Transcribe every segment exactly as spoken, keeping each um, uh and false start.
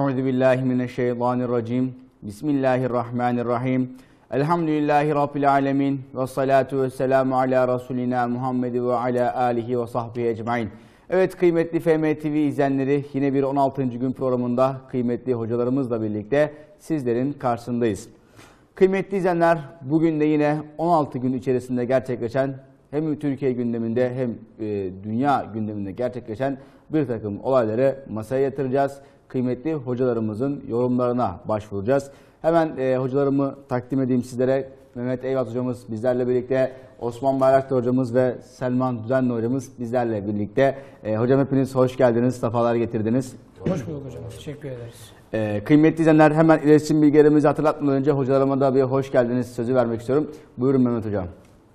Euzubillahimineşşeytanirracim. Bismillahirrahmanirrahim. Elhamdülillahi Rabbil alemin. Ve salatu ve selamu ala Resulina Muhammed ve ala alihi ve sahbihi ecmain. Evet kıymetli F M T V izleyenleri, yine bir on altıncı gün programında kıymetli hocalarımızla birlikte sizlerin karşısındayız. Kıymetli izleyenler, bugün de yine on altı gün içerisinde gerçekleşen, hem Türkiye gündeminde hem e, dünya gündeminde gerçekleşen bir takım olayları masaya yatıracağız. Kıymetli hocalarımızın yorumlarına başvuracağız. Hemen e, hocalarımı takdim edeyim sizlere. Mehmet Eyvat hocamız bizlerle birlikte, Osman Bayraktar hocamız ve Selman Düzenli hocamız bizlerle birlikte. E, hocam hepiniz hoş geldiniz, sefalar getirdiniz. Hoş bulduk hocam, teşekkür ederiz. E, kıymetli izleyenler, hemen iletişim bilgilerimizi hatırlatmadan önce hocalarıma da bir hoş geldiniz sözü vermek istiyorum. Buyurun Mehmet hocam.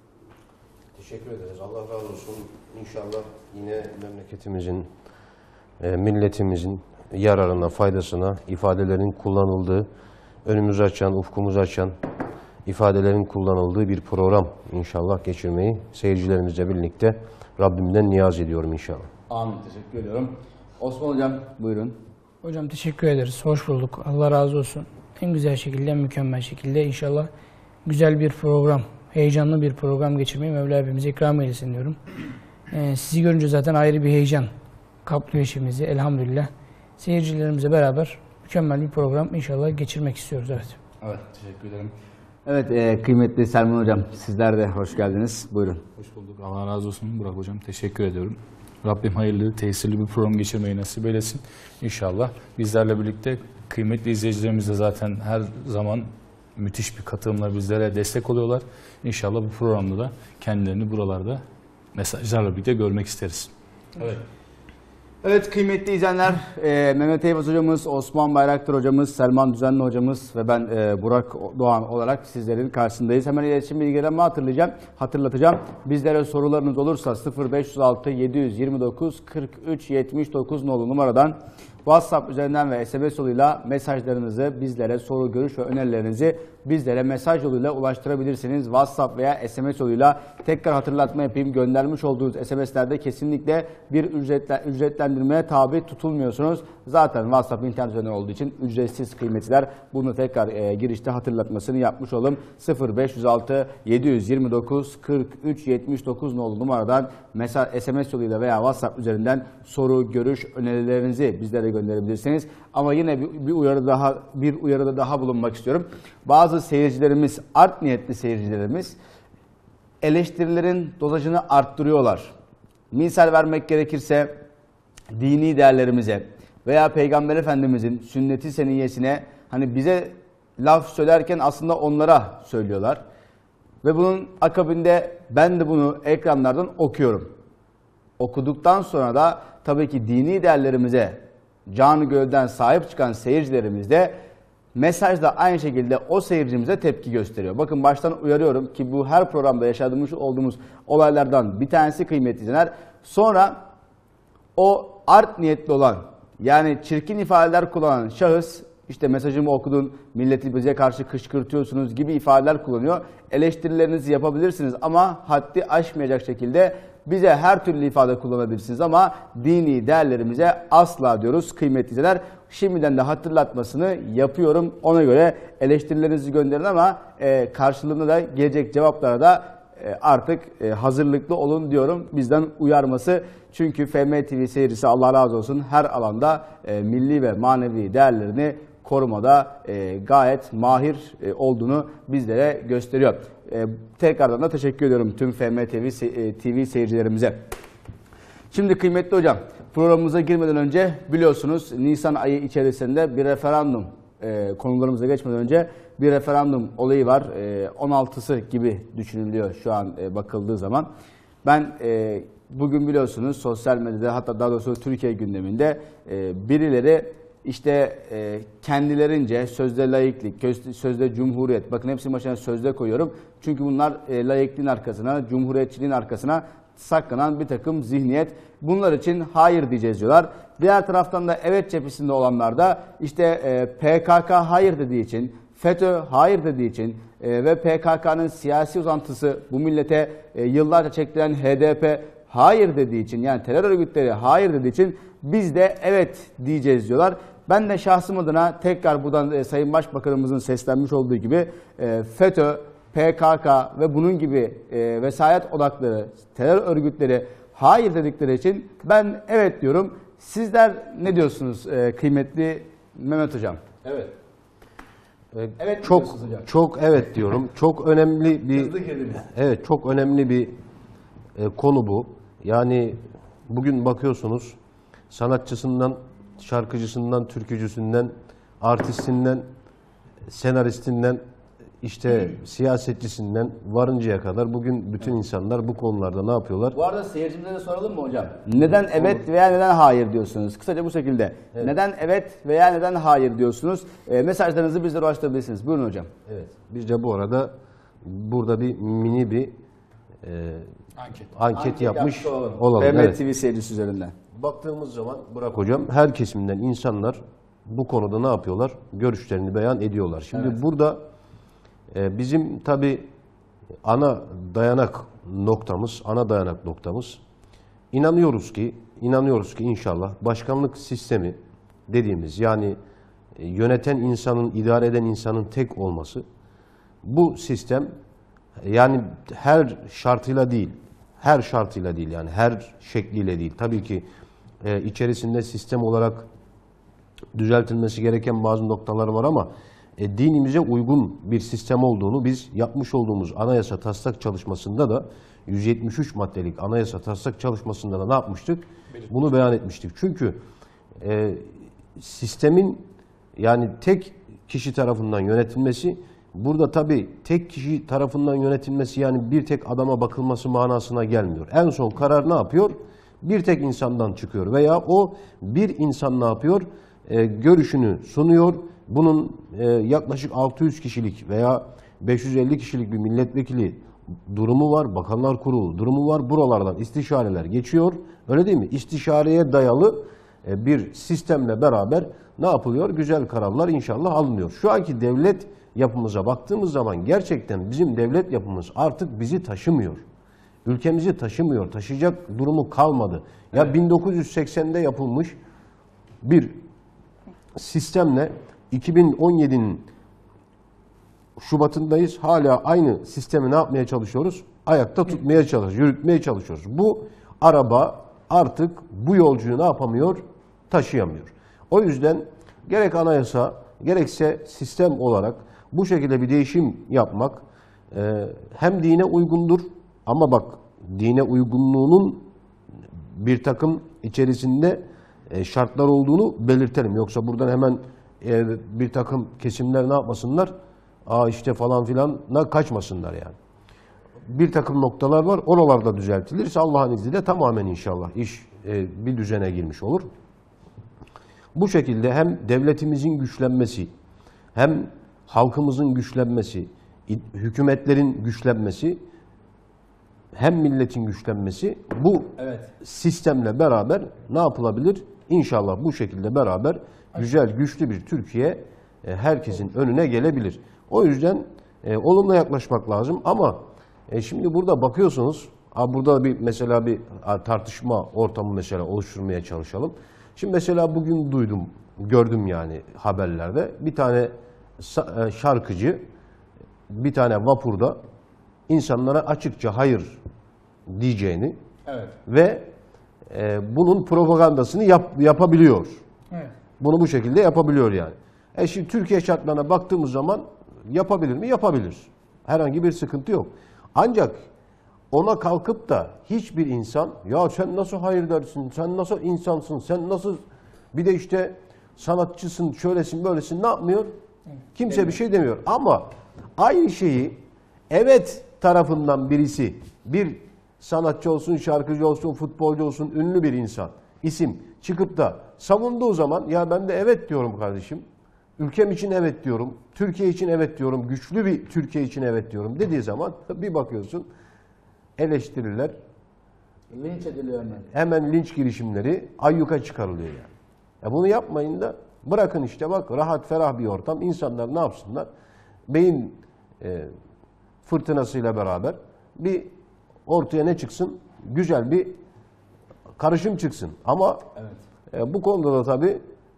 Teşekkür ederiz. Allah razı olsun. İnşallah yine memleketimizin, e, milletimizin yararına, faydasına ifadelerin kullanıldığı, önümüzü açan, ufkumuzu açan ifadelerin kullanıldığı bir program inşallah geçirmeyi seyircilerimizle birlikte Rabbimden niyaz ediyorum inşallah. Amin. Teşekkür ediyorum. Osman hocam buyurun. Hocam teşekkür ederiz. Hoş bulduk. Allah razı olsun. En güzel şekilde, en mükemmel şekilde inşallah güzel bir program, heyecanlı bir program geçirmeyi Mevla hepimize ikram eylesin diyorum. Ee, sizi görünce zaten ayrı bir heyecan kaplıyor işimizi elhamdülillah. Seyircilerimizle beraber mükemmel bir program inşallah geçirmek istiyoruz. Evet. Evet, teşekkür ederim. Evet, e, kıymetli Selman hocam, sizler de hoş geldiniz. Buyurun. Hoş bulduk. Allah razı olsun Burak hocam. Teşekkür ediyorum. Rabbim hayırlı, tesirli bir program geçirmeyi nasip eylesin. İnşallah bizlerle birlikte kıymetli izleyicilerimiz de zaten her zaman müthiş bir katılımla bizlere destek oluyorlar. İnşallah bu programda da kendilerini buralarda mesajlarla birlikte görmek isteriz. Evet. Evet kıymetli izleyenler, e, Mehmet Eyvaz hocamız, Osman Bayraktar hocamız, Selman Düzenli hocamız ve ben e, Burak Doğan olarak sizlerin karşısındayız. Hemen iletişim bilgilerimi hatırlayacağım, hatırlatacağım. Bizlere sorularınız olursa sıfır beş yüz altı yedi yüz yirmi dokuz kırk üç yetmiş dokuz nolu numaradan WhatsApp üzerinden ve S M S yoluyla mesajlarınızı bizlere, soru, görüş ve önerilerinizi bizlere mesaj yoluyla ulaştırabilirsiniz. WhatsApp veya S M S yoluyla tekrar hatırlatma yapayım. Göndermiş olduğunuz S M S'lerde kesinlikle bir ücretle, ücretlendirmeye tabi tutulmuyorsunuz. Zaten WhatsApp internet üzerinden olduğu için ücretsiz kıymetler. Bunu tekrar e, girişte hatırlatmasını yapmış olalım. sıfır beş yüz altı yedi yüz yirmi dokuz kırk üç yetmiş dokuz nolu numaradan mesaj, S M S yoluyla veya WhatsApp üzerinden soru, görüş, önerilerinizi bizlere gönderebilirsiniz. Ama yine bir, bir uyarı daha bir uyarıda daha bulunmak istiyorum. Bazı seyircilerimiz, art niyetli seyircilerimiz eleştirilerin dozajını arttırıyorlar. Misal vermek gerekirse dini değerlerimize veya Peygamber Efendimizin sünnet-i seniyyesine hani bize laf söylerken aslında onlara söylüyorlar. Ve bunun akabinde ben de bunu ekranlardan okuyorum. Okuduktan sonra da tabii ki dini değerlerimize canı gölden sahip çıkan seyircilerimiz de mesajla aynı şekilde o seyircimize tepki gösteriyor. Bakın baştan uyarıyorum ki bu her programda yaşadığımız olduğumuz olaylardan bir tanesi kıymetli izleyenler. Sonra o art niyetli olan, yani çirkin ifadeler kullanan şahıs, işte mesajımı okudun, milleti bize karşı kışkırtıyorsunuz gibi ifadeler kullanıyor. Eleştirilerinizi yapabilirsiniz ama haddi aşmayacak şekilde bize her türlü ifade kullanabilirsiniz ama dini değerlerimize asla diyoruz kıymetli izleyenler. Şimdiden de hatırlatmasını yapıyorum. Ona göre eleştirilerinizi gönderin ama e, karşılığında da gelecek cevaplara da e, artık e, hazırlıklı olun diyorum. Bizden uyarması. Çünkü F M T V seyircisi Allah razı olsun her alanda e, milli ve manevi değerlerini korumada e, gayet mahir e, olduğunu bizlere gösteriyor. E, tekrardan da teşekkür ediyorum tüm F M T V, e, T V seyircilerimize. Şimdi kıymetli hocam, programımıza girmeden önce biliyorsunuz Nisan ayı içerisinde bir referandum, e, konularımıza geçmeden önce bir referandum olayı var. E, on altısı gibi düşünülüyor şu an e, bakıldığı zaman. Ben e, bugün biliyorsunuz sosyal medyada, hatta daha doğrusu Türkiye gündeminde e, birileri işte e, kendilerince sözde laiklik, sözde cumhuriyet, bakın hepsinin başına sözde koyuyorum. Çünkü bunlar e, laikliğin arkasına, cumhuriyetçiliğin arkasına saklanan bir takım zihniyet. Bunlar için hayır diyeceğiz diyorlar. Diğer taraftan da evet cephesinde olanlar da işte e, P K K hayır dediği için, FETÖ hayır dediği için e, ve P K K'nın siyasi uzantısı bu millete e, yıllarca çektiren H D P hayır dediği için, yani terör örgütleri hayır dediği için biz de evet diyeceğiz diyorlar. Ben de şahsım adına tekrar buradan e, Sayın Başbakanımızın seslenmiş olduğu gibi e, FETÖ, P K K ve bunun gibi e, vesayet odakları, terör örgütleri hayır dedikleri için ben evet diyorum. Sizler ne diyorsunuz e, kıymetli Mehmet Hocam? Evet. Ee, Evet çok diyorsunuz hocam. çok evet diyorum. Çok önemli bir Hızlı girdiniz. evet çok önemli bir e, konu bu. Yani bugün bakıyorsunuz sanatçısından, şarkıcısından, türkücüsünden, artistinden, senaristinden, işte siyasetçisinden varıncaya kadar bugün bütün insanlar bu konularda ne yapıyorlar? Bu arada seyircimize de soralım mı hocam? Neden evet veya neden hayır diyorsunuz? Kısaca bu şekilde. Evet. Neden evet veya neden hayır diyorsunuz? E, mesajlarınızı bizlere ulaştırabilirsiniz. Buyurun hocam. Evet. Biz de bu arada burada bir mini bir e, Anket. anket, yapmış olalım. olalım. Mehmet Evet. T V seyircisi üzerinden. Baktığımız zaman Burak Hocam her kesimden insanlar bu konuda ne yapıyorlar? Görüşlerini beyan ediyorlar. Şimdi Evet. burada e, bizim tabii ana dayanak noktamız, ana dayanak noktamız inanıyoruz ki, inanıyoruz ki inşallah başkanlık sistemi dediğimiz yani e, yöneten insanın, idare eden insanın tek olması bu sistem yani her şartıyla değil, her şartıyla değil yani her şekliyle değil. Tabii ki e, içerisinde sistem olarak düzeltilmesi gereken bazı noktalar var ama e, dinimize uygun bir sistem olduğunu biz yapmış olduğumuz anayasa taslak çalışmasında da yüz yetmiş üç maddelik anayasa taslak çalışmasında da ne yapmıştık? Bunu beyan etmiştik. Çünkü e, sistemin yani tek kişi tarafından yönetilmesi burada tabii tek kişi tarafından yönetilmesi yani bir tek adama bakılması manasına gelmiyor. En son karar ne yapıyor? Bir tek insandan çıkıyor veya o bir insan ne yapıyor? E, görüşünü sunuyor. Bunun e, yaklaşık altı yüz kişilik veya beş yüz elli kişilik bir milletvekili durumu var. Bakanlar Kurulu durumu var. Buralardan istişareler geçiyor. Öyle değil mi? İstişareye dayalı e, bir sistemle beraber ne yapılıyor? Güzel kararlar inşallah alınıyor. Şu anki devlet yapımıza baktığımız zaman gerçekten bizim devlet yapımız artık bizi taşımıyor. Ülkemizi taşımıyor. Taşıyacak durumu kalmadı. Ya evet. bin dokuz yüz seksende yapılmış bir sistemle iki bin on yedinin Şubat'ındayız. Hala aynı sistemi ne yapmaya çalışıyoruz? Ayakta tutmaya çalışıyoruz, yürütmeye çalışıyoruz. Bu araba artık bu yolcuyu ne yapamıyor? Taşıyamıyor. O yüzden gerek anayasa gerekse sistem olarak bu şekilde bir değişim yapmak e, hem dine uygundur ama bak dine uygunluğunun bir takım içerisinde e, şartlar olduğunu belirtelim. Yoksa buradan hemen e, bir takım kesimler ne yapmasınlar? Aa işte falan filanla kaçmasınlar yani. Bir takım noktalar var. Oralarda düzeltilirse Allah'ın izniyle tamamen inşallah iş e, bir düzene girmiş olur. Bu şekilde hem devletimizin güçlenmesi, hem halkımızın güçlenmesi, hükümetlerin güçlenmesi, hem milletin güçlenmesi bu evet. sistemle beraber ne yapılabilir? İnşallah bu şekilde beraber güzel, güçlü bir Türkiye e, herkesin önüne gelebilir. O yüzden e, olumlu yaklaşmak lazım ama e, şimdi burada bakıyorsunuz, a, burada bir mesela bir a, tartışma ortamı mesela oluşturmaya çalışalım. Şimdi mesela bugün duydum, gördüm yani haberlerde bir tane şarkıcı bir tane vapurda insanlara açıkça hayır diyeceğini evet. ve e, bunun propagandasını yap, yapabiliyor. Evet. Bunu bu şekilde yapabiliyor yani. E şimdi Türkiye şartlarına baktığımız zaman yapabilir mi? Yapabilir. Herhangi bir sıkıntı yok. Ancak ona kalkıp da hiçbir insan ya sen nasıl hayır dersin, sen nasıl insansın, sen nasıl bir de işte sanatçısın, şöylesin, böylesin ne yapmıyor? Kimse demiyor. Bir şey demiyor. Ama aynı şeyi evet tarafından birisi, bir sanatçı olsun, şarkıcı olsun, futbolcu olsun, ünlü bir insan, isim çıkıp da savunduğu zaman ya ben de evet diyorum kardeşim. Ülkem için evet diyorum, Türkiye için evet diyorum, güçlü bir Türkiye için evet diyorum dediği zaman bir bakıyorsun eleştiriler, linç ediliyor hemen. Hemen linç girişimleri ayyuka çıkarılıyor yani. Ya bunu yapmayın da bırakın işte bak rahat ferah bir ortam. İnsanlar ne yapsınlar? Beyin e, fırtınasıyla beraber bir ortaya ne çıksın? Güzel bir karışım çıksın. Ama evet. e, bu konuda da tabii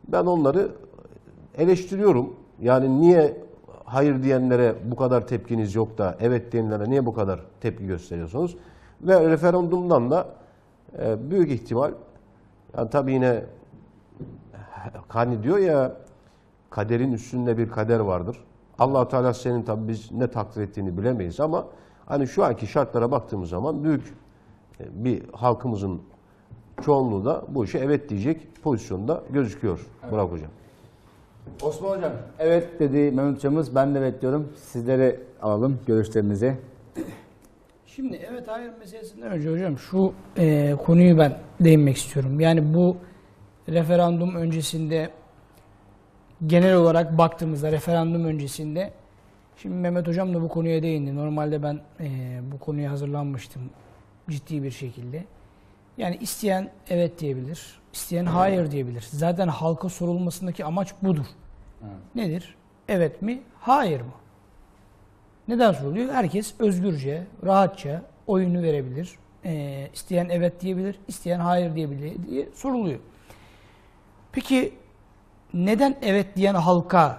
Ben onları eleştiriyorum. Yani niye hayır diyenlere bu kadar tepkiniz yok da evet diyenlere niye bu kadar tepki gösteriyorsunuz? Ve referandumdan da e, büyük ihtimal, yani tabii yine hani diyor ya, kaderin üstünde bir kader vardır. Allah Teala senin tabii biz ne takdir ettiğini bilemeyiz ama hani şu anki şartlara baktığımız zaman büyük bir halkımızın çoğunluğu da bu işe evet diyecek pozisyonda gözüküyor Burak Hocam. Osman Hocam, evet dedi Mehmet Hocamız. Ben de evet diyorum. Sizleri alalım görüşlerinizi. Şimdi evet hayır meselesinden önce hocam şu e, konuyu ben değinmek istiyorum. Yani bu referandum öncesinde genel olarak baktığımızda referandum öncesinde şimdi Mehmet Hocam da bu konuya değindi. Normalde ben e, bu konuya hazırlanmıştım ciddi bir şekilde. Yani isteyen evet diyebilir, isteyen hayır diyebilir. Zaten halka sorulmasındaki amaç budur. Evet. Nedir? Evet mi, hayır mı? Neden soruluyor? Herkes özgürce, rahatça oyunu verebilir. E, isteyen evet diyebilir, isteyen hayır diyebilir diye soruluyor. Peki neden evet diyen halka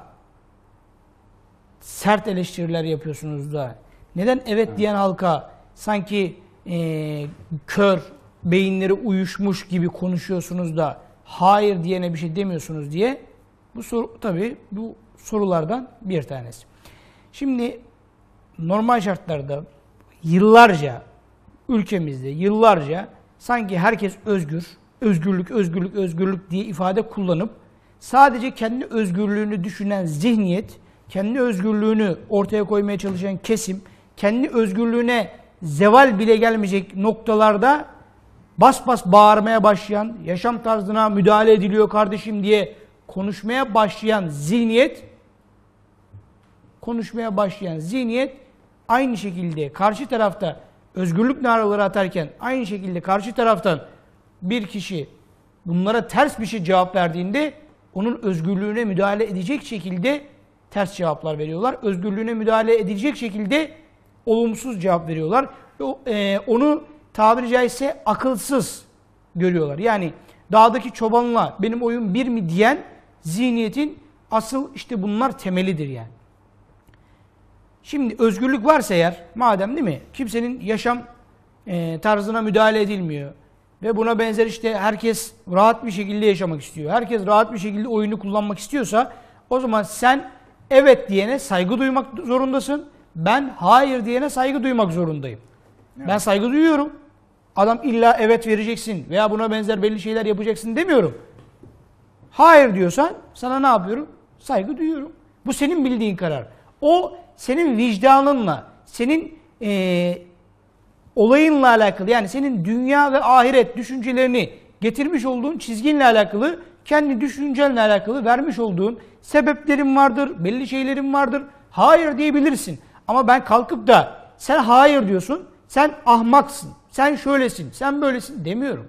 sert eleştiriler yapıyorsunuz da, neden evet, evet. diyen halka sanki e, kör, beyinleri uyuşmuş gibi konuşuyorsunuz da hayır diyene bir şey demiyorsunuz diye bu soru tabii bu sorulardan bir tanesi. Şimdi normal şartlarda yıllarca ülkemizde yıllarca sanki herkes özgür, özgürlük, özgürlük, özgürlük diye ifade kullanıp sadece kendi özgürlüğünü düşünen zihniyet, kendi özgürlüğünü ortaya koymaya çalışan kesim, kendi özgürlüğüne zeval bile gelmeyecek noktalarda bas bas bağırmaya başlayan, yaşam tarzına müdahale ediliyor kardeşim diye konuşmaya başlayan zihniyet, konuşmaya başlayan zihniyet aynı şekilde karşı tarafta özgürlük naraları atarken aynı şekilde karşı taraftan bir kişi bunlara ters bir şey cevap verdiğinde onun özgürlüğüne müdahale edecek şekilde ters cevaplar veriyorlar. Özgürlüğüne müdahale edecek şekilde olumsuz cevap veriyorlar. Ee, onu tabiri caizse akılsız görüyorlar. Yani dağdaki çobanla benim oyun bir mi diyen zihniyetin asıl işte bunlar temelidir yani. Şimdi özgürlük varsa eğer madem değil mi kimsenin yaşam e, tarzına müdahale edilmiyor ve buna benzer işte herkes rahat bir şekilde yaşamak istiyor. Herkes rahat bir şekilde oyunu kullanmak istiyorsa o zaman sen evet diyene saygı duymak zorundasın. Ben hayır diyene saygı duymak zorundayım. Evet. Ben saygı duyuyorum. Adam illa evet vereceksin veya buna benzer belli şeyler yapacaksın demiyorum. Hayır diyorsan sana ne yapıyorum? Saygı duyuyorum. Bu senin bildiğin karar. O senin vicdanınla, senin e, olayınla alakalı yani senin dünya ve ahiret düşüncelerini getirmiş olduğun çizginle alakalı, kendi düşüncenle alakalı vermiş olduğun sebeplerin vardır, belli şeylerin vardır. Hayır diyebilirsin. Ama ben kalkıp da sen hayır diyorsun, sen ahmaksın, sen şöylesin, sen böylesin demiyorum.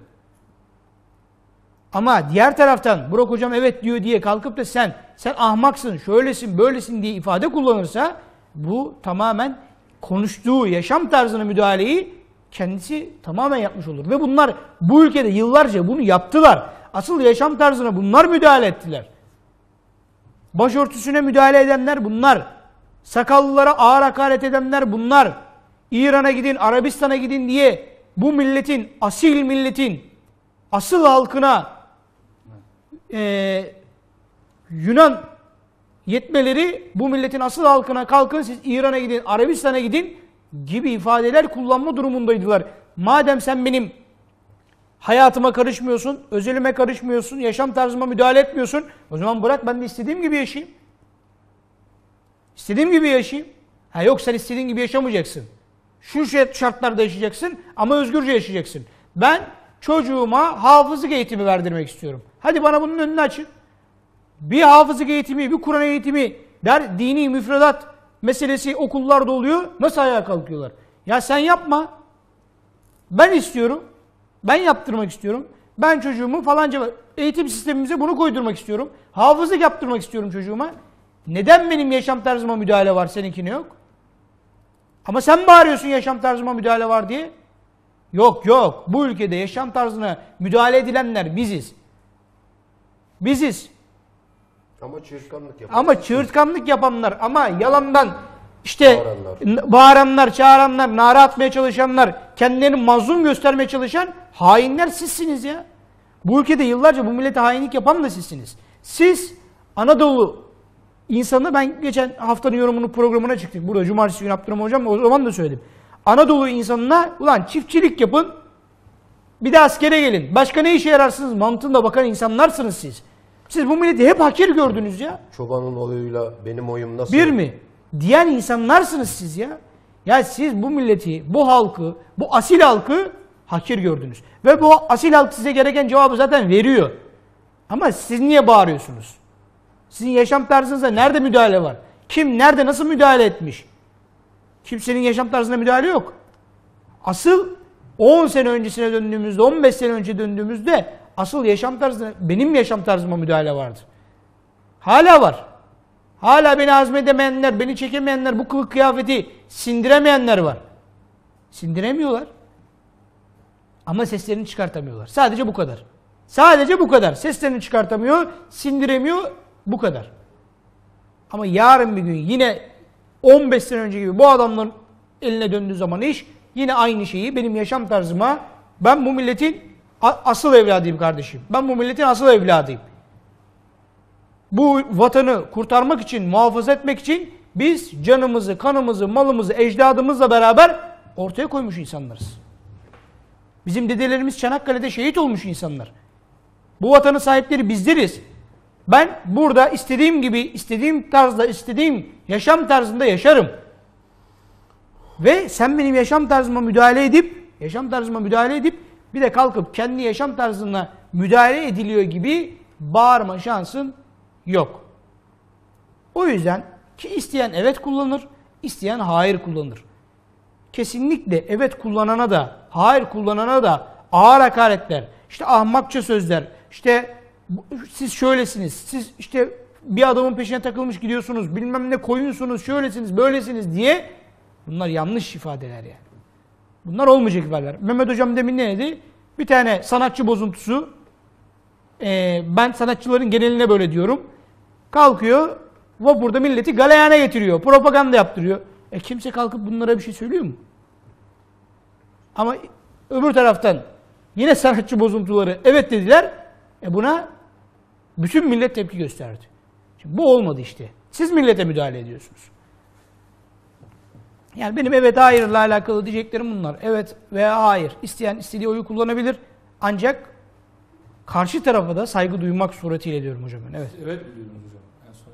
Ama diğer taraftan Burak hocam evet diyor diye kalkıp da sen sen ahmaksın, şöylesin, böylesin diye ifade kullanırsa bu tamamen konuştuğu yaşam tarzına müdahaleyi kendisi tamamen yapmış olur. Ve bunlar bu ülkede yıllarca bunu yaptılar. Asıl yaşam tarzına bunlar müdahale ettiler. Başörtüsüne müdahale edenler bunlar. Sakallılara ağır hakaret edenler bunlar. İran'a gidin, Arabistan'a gidin diye bu milletin, asil milletin, asıl halkına e, Yunan yetmeleri bu milletin asıl halkına kalkın siz İran'a gidin, Arabistan'a gidin gibi ifadeler kullanma durumundaydılar. Madem sen benim hayatıma karışmıyorsun, özelime karışmıyorsun, yaşam tarzıma müdahale etmiyorsun, o zaman bırak ben de istediğim gibi yaşayayım. İstediğim gibi yaşayayım. Ha yok sen istediğin gibi yaşamayacaksın. Şu şartlarda yaşayacaksın ama özgürce yaşayacaksın. Ben çocuğuma hafızlık eğitimi verdirmek istiyorum. Hadi bana bunun önünü açın. Bir hafızlık eğitimi, bir Kur'an eğitimi, der dini müfredat meselesi okullarda oluyor. Nasıl ayağa kalkıyorlar? Ya sen yapma. Ben istiyorum. Ben yaptırmak istiyorum. Ben çocuğumu falanca eğitim sistemimize bunu koydurmak istiyorum. Hafızlık yaptırmak istiyorum çocuğuma. Neden benim yaşam tarzıma müdahale var, seninkine yok? Ama sen bağırıyorsun yaşam tarzıma müdahale var diye. Yok yok. Bu ülkede yaşam tarzına müdahale edilenler biziz. Biziz. Ama çığırtkanlık yapan. Ama çığırtkanlık yapanlar, ama yalandan işte Bağıranlar. bağıranlar, çağıranlar, nara atmaya çalışanlar, kendilerini mazlum göstermeye çalışan hainler sizsiniz ya. Bu ülkede yıllarca bu millete hainlik yapan da sizsiniz. Siz Anadolu insanı, ben geçen haftanın yorumunu programına çıktık. Burada cumartesi günü Abdurrahman Hocam, o zaman da söyledim. Anadolu insanına ulan çiftçilik yapın, bir de askere gelin. Başka ne işe yararsınız mantığında bakan insanlarsınız siz. Siz bu milleti hep hakir gördünüz ya. Çobanın oyuyla benim oyum nasıl? Bir mi? Diyen insanlarsınız siz ya. Ya siz bu milleti, bu halkı, bu asil halkı hakir gördünüz. Ve bu asil halk size gereken cevabı zaten veriyor. Ama siz niye bağırıyorsunuz? Sizin yaşam tarzınıza nerede müdahale var? Kim, nerede, nasıl müdahale etmiş? Kimsenin yaşam tarzına müdahale yok. Asıl on sene öncesine döndüğümüzde, on beş sene önce döndüğümüzde asıl yaşam tarzına, benim yaşam tarzıma müdahale vardı. Hala var. Hala beni hazmedemeyenler, beni çekemeyenler, bu kılık kıyafeti sindiremeyenler var. Sindiremiyorlar. Ama seslerini çıkartamıyorlar. Sadece bu kadar. Sadece bu kadar. Seslerini çıkartamıyor, sindiremiyor, bu kadar. Ama yarın bir gün yine on beş sene önce gibi bu adamların eline döndüğü zaman iş, yine aynı şeyi benim yaşam tarzıma, ben bu milletin asıl evladıyım kardeşim. Ben bu milletin asıl evladıyım. Bu vatanı kurtarmak için, muhafaza etmek için biz canımızı, kanımızı, malımızı, ecdadımızla beraber ortaya koymuş insanlarız. Bizim dedelerimiz Çanakkale'de şehit olmuş insanlar. Bu vatanın sahipleri bizleriz. Ben burada istediğim gibi, istediğim tarzda, istediğim yaşam tarzında yaşarım. Ve sen benim yaşam tarzıma müdahale edip, yaşam tarzıma müdahale edip bir de kalkıp kendi yaşam tarzına müdahale ediliyor gibi bağırma şansın yok. O yüzden ki isteyen evet kullanır, isteyen hayır kullanır. Kesinlikle evet kullanana da, hayır kullanana da ağır hakaretler, işte ahmakça sözler, işte siz şöylesiniz, siz işte bir adamın peşine takılmış gidiyorsunuz, bilmem ne koyunsunuz, şöylesiniz, böylesiniz diye, bunlar yanlış ifadeler yani. Bunlar olmayacak ifadeler. Mehmet Hocam demin ne dedi? Bir tane sanatçı bozuntusu, e, ben sanatçıların geneline böyle diyorum, kalkıyor, vapurda milleti galeyana getiriyor, propaganda yaptırıyor. E kimse kalkıp bunlara bir şey söylüyor mu? Ama öbür taraftan yine sanatçı bozuntuları evet dediler. E buna bütün millet tepki gösterdi. Şimdi bu olmadı işte. Siz millete müdahale ediyorsunuz. Yani benim evet hayırla alakalı diyeceklerim bunlar. Evet veya hayır. İsteyen istediği oyu kullanabilir. Ancak karşı tarafa da saygı duymak suretiyle diyorum hocam ben. Evet. Evet biliyorum hocam. En son.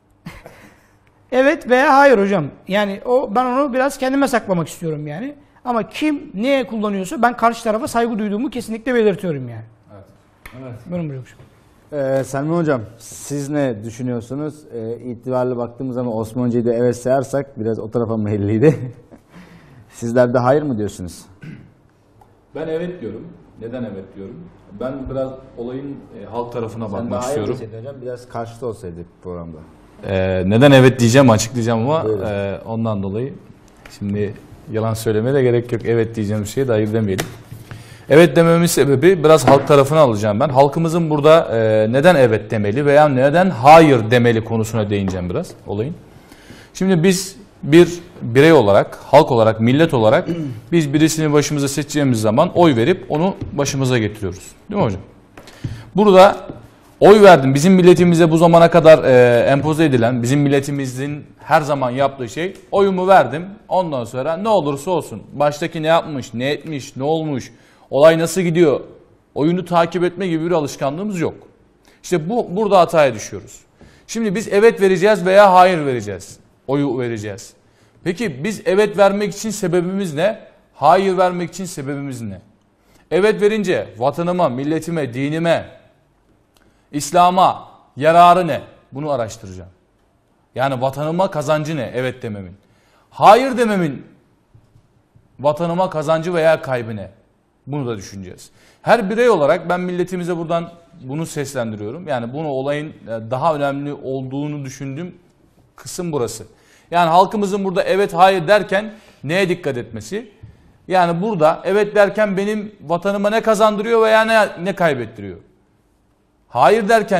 Evet veya hayır hocam. Yani o, ben onu biraz kendime saklamak istiyorum yani. Ama kim neye kullanıyorsa ben karşı tarafa saygı duyduğumu kesinlikle belirtiyorum yani. Evet. Evet. Benim hocam. Ee, Selman Hocam, siz ne düşünüyorsunuz? Ee, itibarlı baktığımız zaman Osman Hoca'yı da evet sayarsak biraz o tarafa meyilliydi. Sizler de hayır mı diyorsunuz? Ben evet diyorum. Neden evet diyorum? Ben biraz olayın e, halk tarafına Sen de bakmak hayır istiyorum. deseydin hocam, biraz karşıtı olsaydı programda. Ee, neden evet diyeceğim açıklayacağım ama Buyurun. e, ondan dolayı şimdi yalan söylemeye de gerek yok. Evet diyeceğim bir şeye de hayır demeyelim. Evet dememin sebebi biraz halk tarafına alacağım ben. Halkımızın burada e, neden evet demeli veya neden hayır demeli konusuna değineceğim biraz olayın. Şimdi biz bir birey olarak, halk olarak, millet olarak biz birisini başımıza seçeceğimiz zaman oy verip onu başımıza getiriyoruz. Değil mi hocam? Burada oy verdim. Bizim milletimize bu zamana kadar e, empoze edilen, bizim milletimizin her zaman yaptığı şey, oyumu verdim. Ondan sonra ne olursa olsun, baştaki ne yapmış, ne etmiş, ne olmuş, olay nasıl gidiyor, oyunu takip etme gibi bir alışkanlığımız yok. İşte bu burada hataya düşüyoruz. Şimdi biz evet vereceğiz veya hayır vereceğiz. Oyu vereceğiz. Peki biz evet vermek için sebebimiz ne? Hayır vermek için sebebimiz ne? Evet verince vatanıma, milletime, dinime, İslam'a yararı ne? Bunu araştıracağım. Yani vatanıma kazancı ne? Evet dememin. Hayır dememin vatanıma kazancı veya kaybı ne? Bunu da düşüneceğiz. Her birey olarak ben milletimize buradan bunu seslendiriyorum. Yani bunu olayın daha önemli olduğunu düşündüğüm kısım burası. Yani halkımızın burada evet hayır derken neye dikkat etmesi? Yani burada evet derken benim vatanıma ne kazandırıyor veya ne, ne kaybettiriyor? Hayır derken de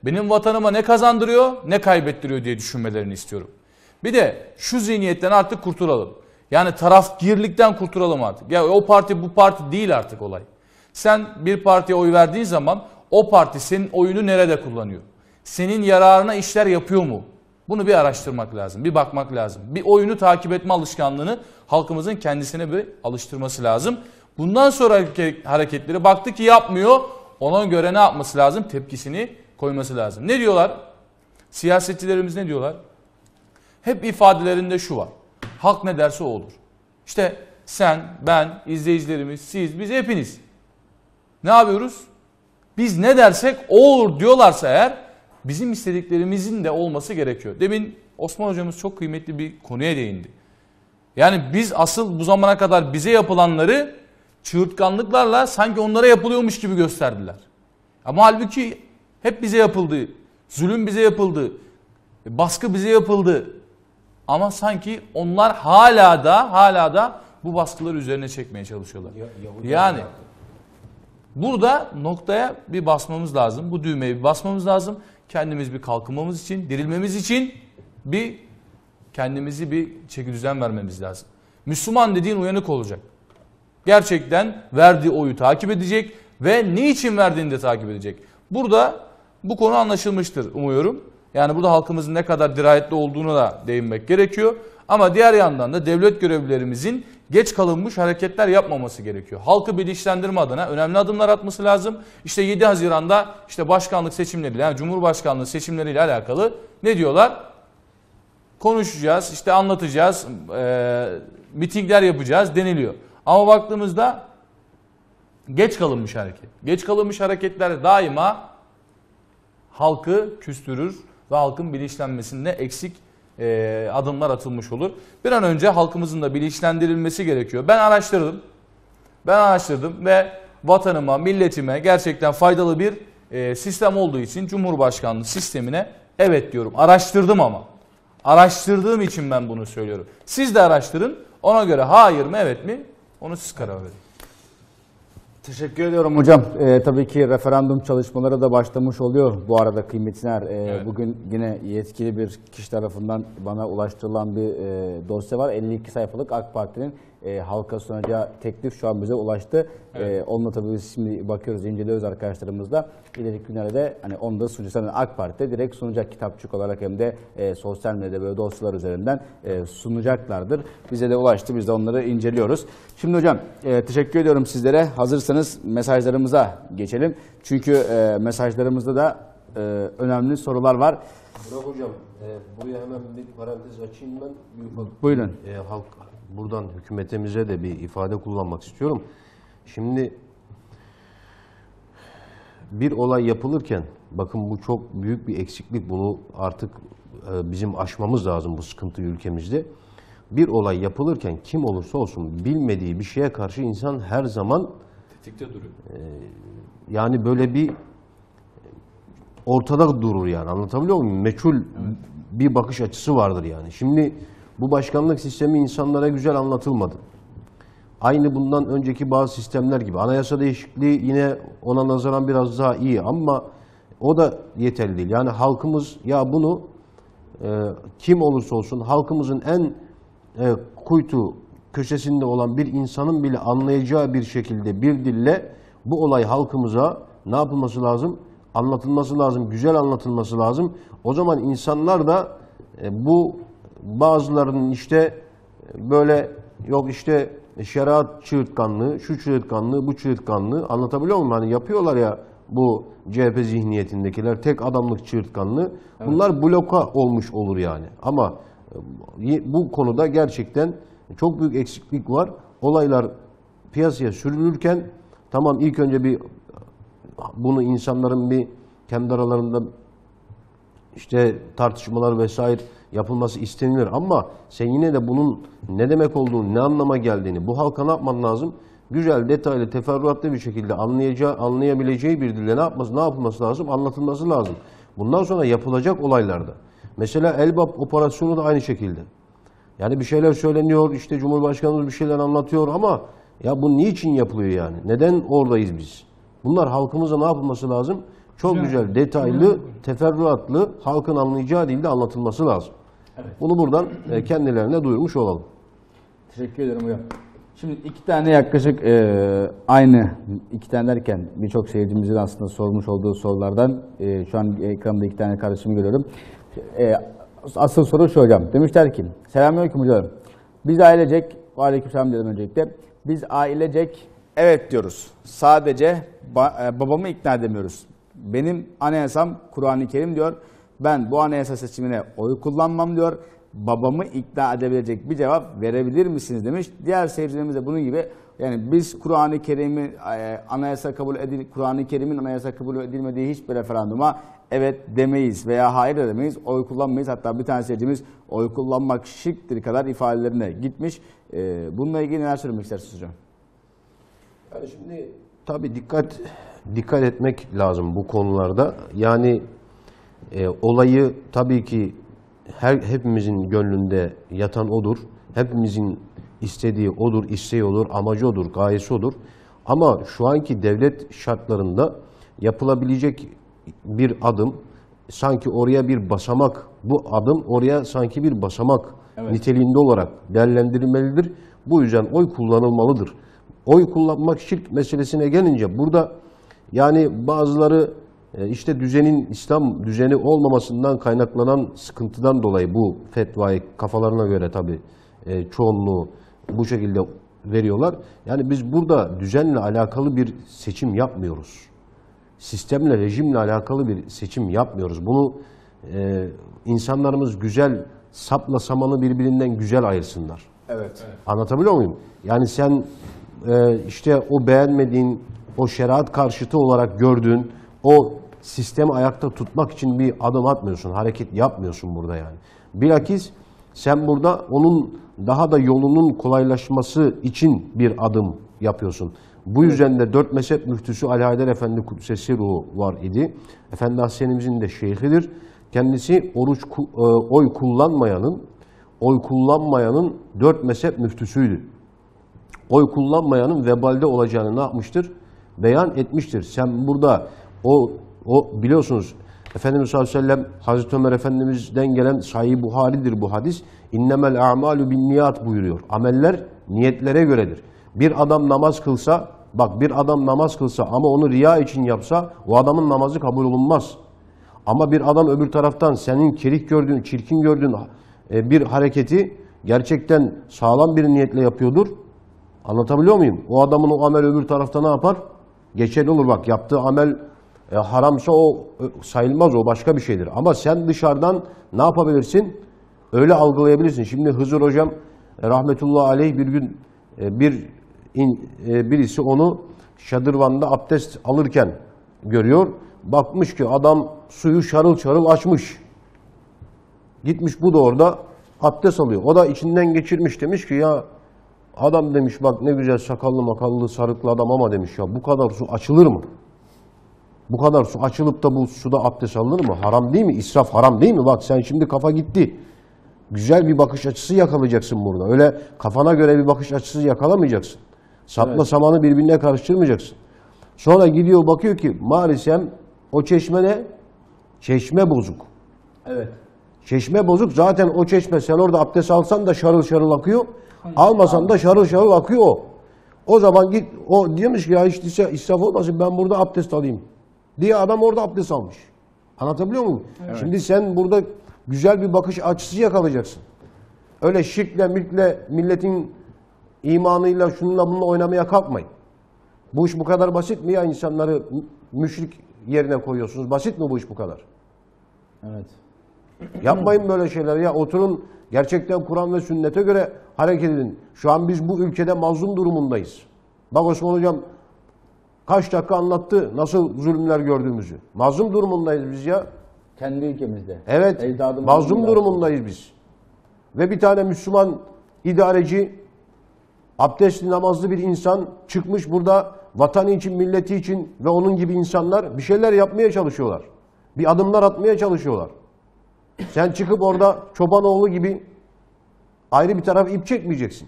benim vatanıma ne kazandırıyor ne kaybettiriyor diye düşünmelerini istiyorum. Bir de şu zihniyetten artık kurtulalım. Yani tarafgirlikten kurtulalım artık. Ya o parti bu parti değil artık olay. Sen bir partiye oy verdiğin zaman o parti senin oyunu nerede kullanıyor? Senin yararına işler yapıyor mu? Bunu bir araştırmak lazım, bir bakmak lazım. Bir oyunu takip etme alışkanlığını halkımızın kendisine bir alıştırması lazım. Bundan sonraki hareketleri baktı ki yapmıyor, ona göre ne yapması lazım? Tepkisini koyması lazım. Ne diyorlar? Siyasetçilerimiz ne diyorlar? Hep ifadelerinde şu var. Halk ne derse o olur. İşte sen, ben, izleyicilerimiz, siz, biz hepiniz. Ne yapıyoruz? Biz ne dersek o olur diyorlarsa eğer bizim istediklerimizin de olması gerekiyor. Demin Osman hocamız çok kıymetli bir konuya değindi. Yani biz asıl bu zamana kadar bize yapılanları çığırtkanlıklarla sanki onlara yapılıyormuş gibi gösterdiler. Ama halbuki hep bize yapıldı. Zulüm bize yapıldı. Baskı bize yapıldı. Ama sanki onlar hala da hala da bu baskıları üzerine çekmeye çalışıyorlar. Yani burada noktaya bir basmamız lazım. Bu düğmeye bir basmamız lazım. Kendimiz bir kalkınmamız için, dirilmemiz için bir kendimizi bir çekidüzen vermemiz lazım. Müslüman dediğin uyanık olacak. Gerçekten verdiği oyu takip edecek ve niçin verdiğini de takip edecek. Burada bu konu anlaşılmıştır umuyorum. Yani burada halkımızın ne kadar dirayetli olduğunu da değinmek gerekiyor. Ama diğer yandan da devlet görevlilerimizin geç kalınmış hareketler yapmaması gerekiyor. Halkı bilinçlendirme adına önemli adımlar atması lazım. İşte yedi Haziran'da işte başkanlık seçimleriyle, yani Cumhurbaşkanlığı seçimleriyle alakalı ne diyorlar? Konuşacağız, işte anlatacağız, e, mitingler yapacağız deniliyor. Ama baktığımızda geç kalınmış hareket. Geç kalınmış hareketler daima halkı küstürür ve halkın bilinçlenmesinde eksik e, adımlar atılmış olur. Bir an önce halkımızın da bilinçlendirilmesi gerekiyor. Ben araştırdım. Ben araştırdım ve vatanıma, milletime gerçekten faydalı bir e, sistem olduğu için Cumhurbaşkanlığı sistemine evet diyorum. Araştırdım ama. Araştırdığım için ben bunu söylüyorum. Siz de araştırın. Ona göre hayır mı evet mi? Onu siz karar verin. Teşekkür ediyorum hocam. Ee, tabii ki referandum çalışmaları da başlamış oluyor bu arada kıymetliler. Ee, Evet. Bugün yine yetkili bir kişi tarafından bana ulaştırılan bir e, dosya var. elli iki sayfalık AK Parti'nin e, halka sunacağı teklif şu an bize ulaştı. Evet. E, onunla tabii biz şimdi bakıyoruz, inceliyoruz arkadaşlarımızla. İleriki günlerde hani onu da sunacak. Yani AK Parti direkt sunacak, kitapçık olarak hem de e, sosyal medyada böyle dosyalar üzerinden e, sunacaklardır. Bize de ulaştı. Biz de onları inceliyoruz. Şimdi hocam e, teşekkür ediyorum sizlere. Hazırsanız mesajlarımıza geçelim. Çünkü e, mesajlarımızda da e, önemli sorular var. Burak hocam, e, buraya hemen bir parantez açayım ben. Bir, Buyurun. E, halk buradan hükümetimize de bir ifade kullanmak istiyorum. Şimdi bir olay yapılırken, bakın bu çok büyük bir eksiklik, bunu artık e, bizim aşmamız lazım bu sıkıntıyı ülkemizde. Bir olay yapılırken kim olursa olsun bilmediği bir şeye karşı insan her zaman Tetikte duruyor. e, yani böyle bir ortada durur yani, anlatabiliyor muyum? Meçhul evet. bir bakış açısı vardır yani. Şimdi bu başkanlık sistemi insanlara güzel anlatılmadı. Aynı bundan önceki bazı sistemler gibi. Anayasa değişikliği yine ona nazaran biraz daha iyi ama o da yeterli değil. Yani halkımız ya bunu e, kim olursa olsun halkımızın en e, kuytu köşesinde olan bir insanın bile anlayacağı bir şekilde bir dille bu olay halkımıza ne yapılması lazım? Anlatılması lazım, güzel anlatılması lazım. O zaman insanlar da e, bu bazılarının işte böyle yok işte şeriat çığırtkanlığı, şu çığırtkanlığı, bu çığırtkanlığı, anlatabiliyor muyum? Hani yapıyorlar ya bu C H P zihniyetindekiler, tek adamlık çığırtkanlığı. Evet. Bunlar bloka olmuş olur yani. Ama bu konuda gerçekten çok büyük eksiklik var. Olaylar piyasaya sürülürken tamam ilk önce bir bunu insanların bir kendi aralarında işte tartışmalar vesaire yapılması istenilir ama sen yine de bunun ne demek olduğunu, ne anlama geldiğini bu halka ne yapman lazım? Güzel, detaylı, teferruatlı bir şekilde anlayacağı, anlayabileceği bir dille ne yapması, ne yapılması lazım? Anlatılması lazım. Bundan sonra yapılacak olaylarda. Mesela Elbap operasyonu da aynı şekilde. Yani bir şeyler söyleniyor, işte Cumhurbaşkanımız bir şeyler anlatıyor ama ya bu niçin yapılıyor yani? Neden oradayız biz? Bunlar halkımıza ne yapılması lazım? çok güzel, detaylı, teferruatlı, halkın anlayacağı dilde anlatılması lazım. Evet. Bunu buradan e, kendilerine duyurmuş olalım. Teşekkür ederim hocam. Şimdi iki tane yaklaşık e, aynı, iki tane derken birçok seyircimizin aslında sormuş olduğu sorulardan e, şu an ekranda iki tane kardeşimi görüyorum. E, asıl soru şu hocam. Demişler ki, selamünaleyküm hocam. Biz ailecek, aleykümselam dedim öncelikle. Biz ailecek evet diyoruz. Sadece ba, e, babamı ikna edemiyoruz. Benim anayasam Kur'an-ı Kerim diyor. Ben bu anayasa seçimine oy kullanmam diyor. Babamı ikna edebilecek bir cevap verebilir misiniz demiş. Diğer seyircilerimiz de bunun gibi, yani biz Kur'an-ı Kerim'i e, anayasa kabul edil Kur'an-ı Kerim'in anayasa kabul edilmediği hiçbir referanduma evet demeyiz veya hayır da demeyiz, oy kullanmayız. Hatta bir tane seyircimiz oy kullanmak şirktir kadar ifadelerine gitmiş. E, bununla ilgili neler söylemek istersiniz hocam? Yani şimdi tabii dikkat dikkat etmek lazım bu konularda. Yani e, olayı tabii ki her hepimizin gönlünde yatan odur. Hepimizin istediği odur, isteği odur, amacı odur, gayesi odur. Ama şu anki devlet şartlarında yapılabilecek bir adım, sanki oraya bir basamak, bu adım oraya sanki bir basamak Evet. niteliğinde olarak değerlendirilmelidir. Bu yüzden oy kullanılmalıdır. Oy kullanmak şirk meselesine gelince burada yani bazıları işte düzenin İslam düzeni olmamasından kaynaklanan sıkıntıdan dolayı bu fetvayı kafalarına göre tabii çoğunluğu bu şekilde veriyorlar. Yani biz burada düzenle alakalı bir seçim yapmıyoruz. Sistemle, rejimle alakalı bir seçim yapmıyoruz. Bunu e, insanlarımız güzel, sapla samanı birbirinden güzel ayırsınlar. Evet. Anlatabiliyor muyum? Yani sen e, işte o beğenmediğin, o şeriat karşıtı olarak gördüğün o sistemi ayakta tutmak için bir adım atmıyorsun, hareket yapmıyorsun burada yani. Bilakis sen burada onun daha da yolunun kolaylaşması için bir adım yapıyorsun. Bu yüzden de dört mezhep müftüsü Ali Haydar Efendi Kudsesi Ruhu var idi. Efendi Hassenimizin de şeyhidir. Kendisi oruç oy kullanmayanın, oy kullanmayanın dört mezhep müftüsüydü. Oy kullanmayanın vebalde olacağını ne yapmıştır? Beyan etmiştir. Sen burada o o biliyorsunuz Efendimiz sallallahu aleyhi ve sellem Hazreti Ömer Efendimiz'den gelen Sahih Buhari'dir bu hadis. İnnemel a'malu bin niyat buyuruyor. Ameller niyetlere göredir. Bir adam namaz kılsa, bak bir adam namaz kılsa ama onu riya için yapsa o adamın namazı kabul olunmaz. Ama bir adam öbür taraftan senin kerik gördüğün, çirkin gördüğün bir hareketi gerçekten sağlam bir niyetle yapıyordur. Anlatabiliyor muyum? O adamın o amel öbür tarafta ne yapar? Geçerli olur bak. Yaptığı amel e, haramsa o e, sayılmaz, o başka bir şeydir. Ama sen dışarıdan ne yapabilirsin? Öyle algılayabilirsin. Şimdi Hızır hocam e, rahmetullahi aleyh bir gün e, bir in, e, birisi onu şadırvanda abdest alırken görüyor. Bakmış ki adam suyu şarıl şarıl açmış. Gitmiş bu da orada abdest alıyor. O da içinden geçirmiş, demiş ki ya adam demiş bak ne güzel sakallı makallı sarıklı adam ama demiş ya bu kadar su açılır mı? Bu kadar su açılıp da bu suda abdest alınır mı? Haram değil mi? İsraf haram değil mi? Bak sen şimdi kafa gitti. Güzel bir bakış açısı yakalayacaksın burada. Öyle kafana göre bir bakış açısı yakalamayacaksın. Sapla evet. samanı birbirine karıştırmayacaksın. Sonra gidiyor bakıyor ki maalesef o çeşme ne? Çeşme bozuk. Evet. Çeşme bozuk. Zaten o çeşme sen orada abdest alsan da şarıl şarıl akıyor. Almasan da şarıl şarıl akıyor o. O zaman git o diyormuş ki ya hiç israf olmasın ben burada abdest alayım diye adam orada abdest almış. Anlatabiliyor muyum? Evet. Şimdi sen burada güzel bir bakış açısı yakalayacaksın. Öyle şirkle, milkle, milletin imanıyla şununla bununla oynamaya kalkmayın. Bu iş bu kadar basit mi ya, insanları müşrik yerine koyuyorsunuz? Basit mi bu iş bu kadar? Evet. Yapmayın böyle şeyler ya. Oturun gerçekten Kur'an ve sünnete göre hareket edin. Şu an biz bu ülkede mazlum durumundayız. Bak Osman hocam kaç dakika anlattı nasıl zulümler gördüğümüzü. Mazlum durumundayız biz ya. Kendi ülkemizde. Evet. Ecdadımız mazlum durumundayız biz. Ve bir tane Müslüman idareci, abdestli namazlı bir insan çıkmış burada vatanı için, milleti için ve onun gibi insanlar bir şeyler yapmaya çalışıyorlar. Bir adımlar atmaya çalışıyorlar. Sen çıkıp orada Çobanoğlu gibi ayrı bir taraf ip çekmeyeceksin.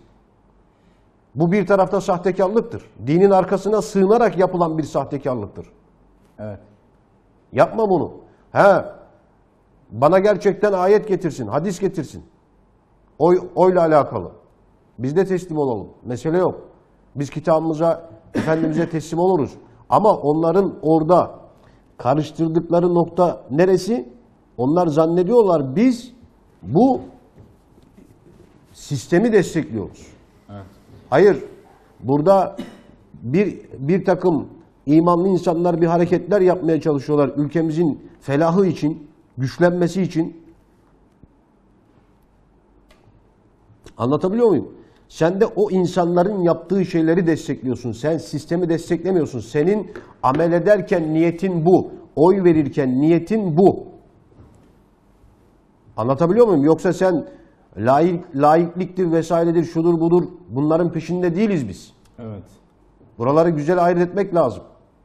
Bu bir tarafta sahtekarlıktır. Dinin arkasına sığınarak yapılan bir sahtekarlıktır. Evet. Yapma bunu. He, bana gerçekten ayet getirsin, hadis getirsin. Oy, oyla alakalı. Biz de teslim olalım. Mesele yok. Biz kitabımıza, Efendimiz'e teslim oluruz. Ama onların orada karıştırdıkları nokta neresi? Onlar zannediyorlar biz bu sistemi destekliyoruz. Evet. Hayır. Burada bir bir takım imanlı insanlar bir hareketler yapmaya çalışıyorlar. Ülkemizin felahı için, güçlenmesi için. Anlatabiliyor muyum? Sen de o insanların yaptığı şeyleri destekliyorsun. Sen sistemi desteklemiyorsun. Senin amel ederken niyetin bu. Oy verirken niyetin bu. Anlatabiliyor muyum? Yoksa sen layık, laikliktir vesairedir, şudur budur. Bunların peşinde değiliz biz. Evet. Buraları güzel ayırt etmek lazım.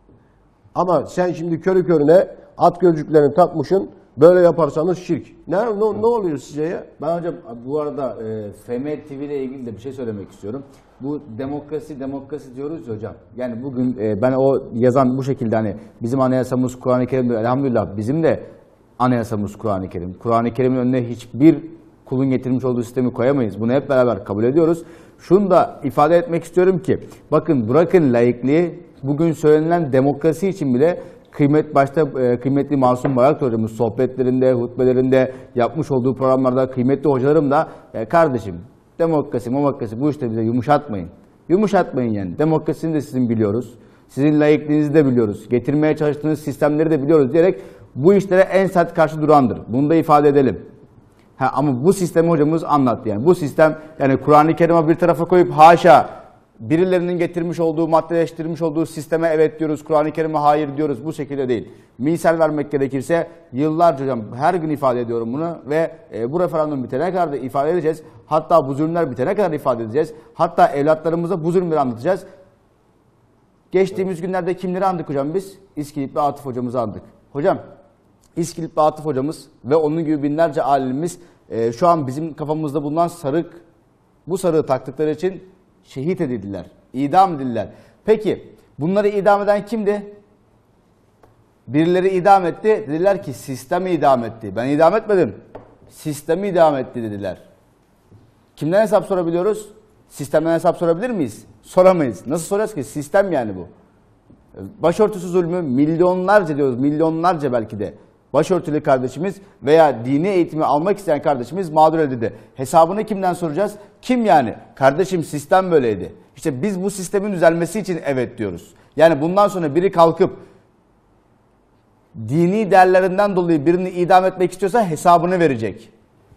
Ama sen şimdi körü körüne at gözlüklerini takmışsın. Böyle yaparsanız şirk. Ne, ne, ne oluyor size ya? Ben hocam bu arada e, F M T V ile ilgili de bir şey söylemek istiyorum. Bu demokrasi demokrasi diyoruz ya hocam. Yani bugün e, ben o yazan bu şekilde hani bizim anayasamız Kur'an-ı Kerim'dir. Elhamdülillah bizim de anayasamız Kur'an-ı Kerim. Kur'an-ı Kerim'in önüne hiçbir kulun getirmiş olduğu sistemi koyamayız. Bunu hep beraber kabul ediyoruz. Şunu da ifade etmek istiyorum ki bakın bırakın laikliği, bugün söylenilen demokrasi için bile kıymet başta e, kıymetli Masum Bayraktar hocamız sohbetlerinde, hutbelerinde, yapmış olduğu programlarda kıymetli hocalarım da e, kardeşim demokrasi, demokrasi bu işte bize yumuşatmayın. Yumuşatmayın yani. Demokrasini de sizin biliyoruz. Sizin laikliğinizi de biliyoruz. Getirmeye çalıştığınız sistemleri de biliyoruz diyerek bu işlere en sert karşı durandır. Bunu da ifade edelim. Ha, ama bu sistemi hocamız anlattı yani. Bu sistem yani Kur'an-ı Kerim'i bir tarafa koyup haşa birilerinin getirmiş olduğu, maddeleştirmiş olduğu sisteme evet diyoruz, Kur'an-ı Kerim'e hayır diyoruz. Bu şekilde değil. Misal vermek gerekirse yıllarca hocam her gün ifade ediyorum bunu ve e, bu referandum bitene kadar da ifade edeceğiz. Hatta bu zulümler bitene kadar ifade edeceğiz. Hatta evlatlarımıza bu zulümleri anlatacağız. Geçtiğimiz evet. günlerde kimleri andık hocam biz? İskilipli Atıf hocamızı andık. Hocam İskilipli Atıf hocamız ve onun gibi binlerce alimimiz e, şu an bizim kafamızda bulunan sarık, bu sarığı taktıkları için şehit edildiler, idam edildiler. Peki bunları idam eden kimdi? Birileri idam etti, dediler ki sistem idam etti. Ben idam etmedim, sistemi idam etti dediler. Kimden hesap sorabiliyoruz? Sistemden hesap sorabilir miyiz? Soramayız. Nasıl soracağız ki? Sistem yani bu. Başörtüsü zulmü milyonlarca diyoruz, milyonlarca belki de başörtülü kardeşimiz veya dini eğitimi almak isteyen kardeşimiz mağdur edildi. Hesabını kimden soracağız? Kim yani? Kardeşim sistem böyleydi. İşte biz bu sistemin düzelmesi için evet diyoruz. Yani bundan sonra biri kalkıp dini değerlerinden dolayı birini idam etmek istiyorsa hesabını verecek.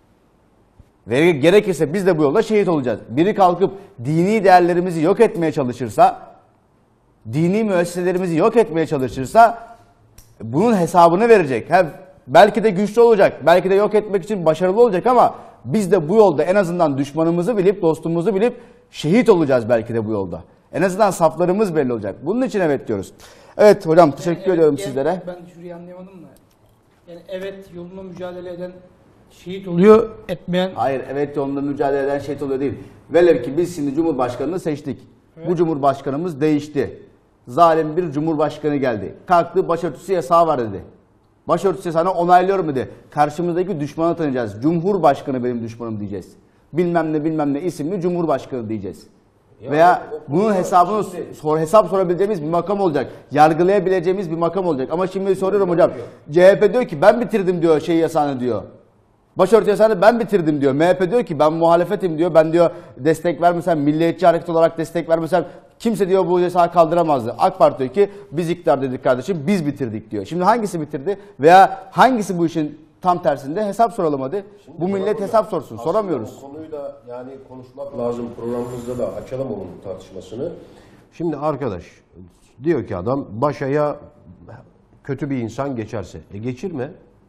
Ve gerekirse biz de bu yolda şehit olacağız. Biri kalkıp dini değerlerimizi yok etmeye çalışırsa, dini müesseselerimizi yok etmeye çalışırsa bunun hesabını verecek. He, belki de güçlü olacak, belki de yok etmek için başarılı olacak ama biz de bu yolda en azından düşmanımızı bilip, dostumuzu bilip şehit olacağız belki de bu yolda. En azından saflarımız belli olacak. Bunun için evet diyoruz. Evet hocam teşekkür yani ediyorum evet, sizlere. Ben şurayı anlayamadım da. Yani evet yolunda mücadele eden şehit oluyor, etmeyen... Hayır evet yolunda mücadele eden şehit oluyor değil. Velev ki biz şimdi Cumhurbaşkanı'nı seçtik. Evet. Bu Cumhurbaşkanımız değişti. Zalim bir Cumhurbaşkanı geldi. Kalktı başörtüsü yasağı var dedi. Başörtüsü yasağını onaylıyorum dedi. Karşımızdaki düşmanı tanıyacağız. Cumhurbaşkanı benim düşmanım diyeceğiz. Bilmem ne bilmem ne isimli Cumhurbaşkanı diyeceğiz. Ya veya bunun hesabını sor, hesap sorabileceğimiz bir makam olacak. Yargılayabileceğimiz bir makam olacak. Ama şimdi soruyorum hocam. C H P diyor ki ben bitirdim diyor şey yasağını diyor. Başörtü yasağını ben bitirdim diyor. M H P diyor ki ben muhalefetim diyor. Ben diyor destek vermesem, milliyetçi hareket olarak destek vermesem kimse diyor bu yasağı kaldıramazdı. AK Parti diyor ki biz iktidar dedik kardeşim, biz bitirdik diyor. Şimdi hangisi bitirdi veya hangisi bu işin tam tersinde hesap soralım hadi. Şimdi bu millet hesap sorsun. Soramıyoruz. Bu konuyu da yani konuşmak lazım. Programımızda da açalım onun tartışmasını. Şimdi arkadaş diyor ki adam başaya kötü bir insan geçerse. E geçirme.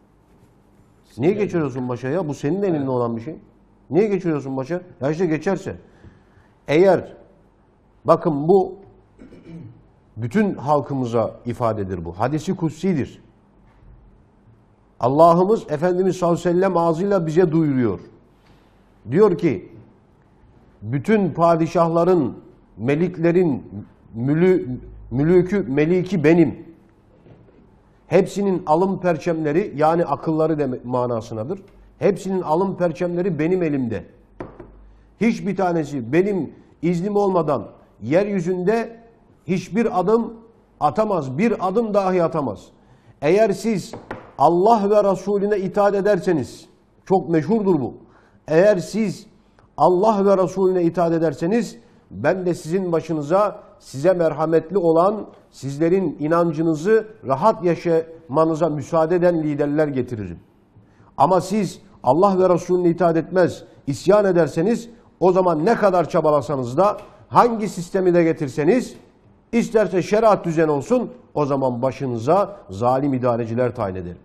Niye geçiriyorsun başa ya? Bu senin elinde olan bir şey. Niye geçiriyorsun başa? Ya işte geçerse. Eğer bakın bu bütün halkımıza ifadedir bu. Hadisi kutsidir. Allah'ımız Efendimiz sallallahu aleyhi ve sellem ağzıyla bize duyuruyor. Diyor ki bütün padişahların, meliklerin mülü, mülükü, meliki benim. Hepsinin alım perçemleri yani akılları demek manasınadır. Hepsinin alım perçemleri benim elimde. Hiçbir tanesi benim iznim olmadan yeryüzünde hiçbir adım atamaz. Bir adım dahi atamaz. Eğer siz Allah ve Resulüne itaat ederseniz, çok meşhurdur bu. Eğer siz Allah ve Resulüne itaat ederseniz ben de sizin başınıza size merhametli olan, sizlerin inancınızı rahat yaşamanıza müsaade eden liderler getiririm. Ama siz Allah ve Resulüne itaat etmez, isyan ederseniz o zaman ne kadar çabalasanız da hangi sistemi de getirseniz isterse şeriat düzen olsun o zaman başınıza zalim idareciler tayin ederim.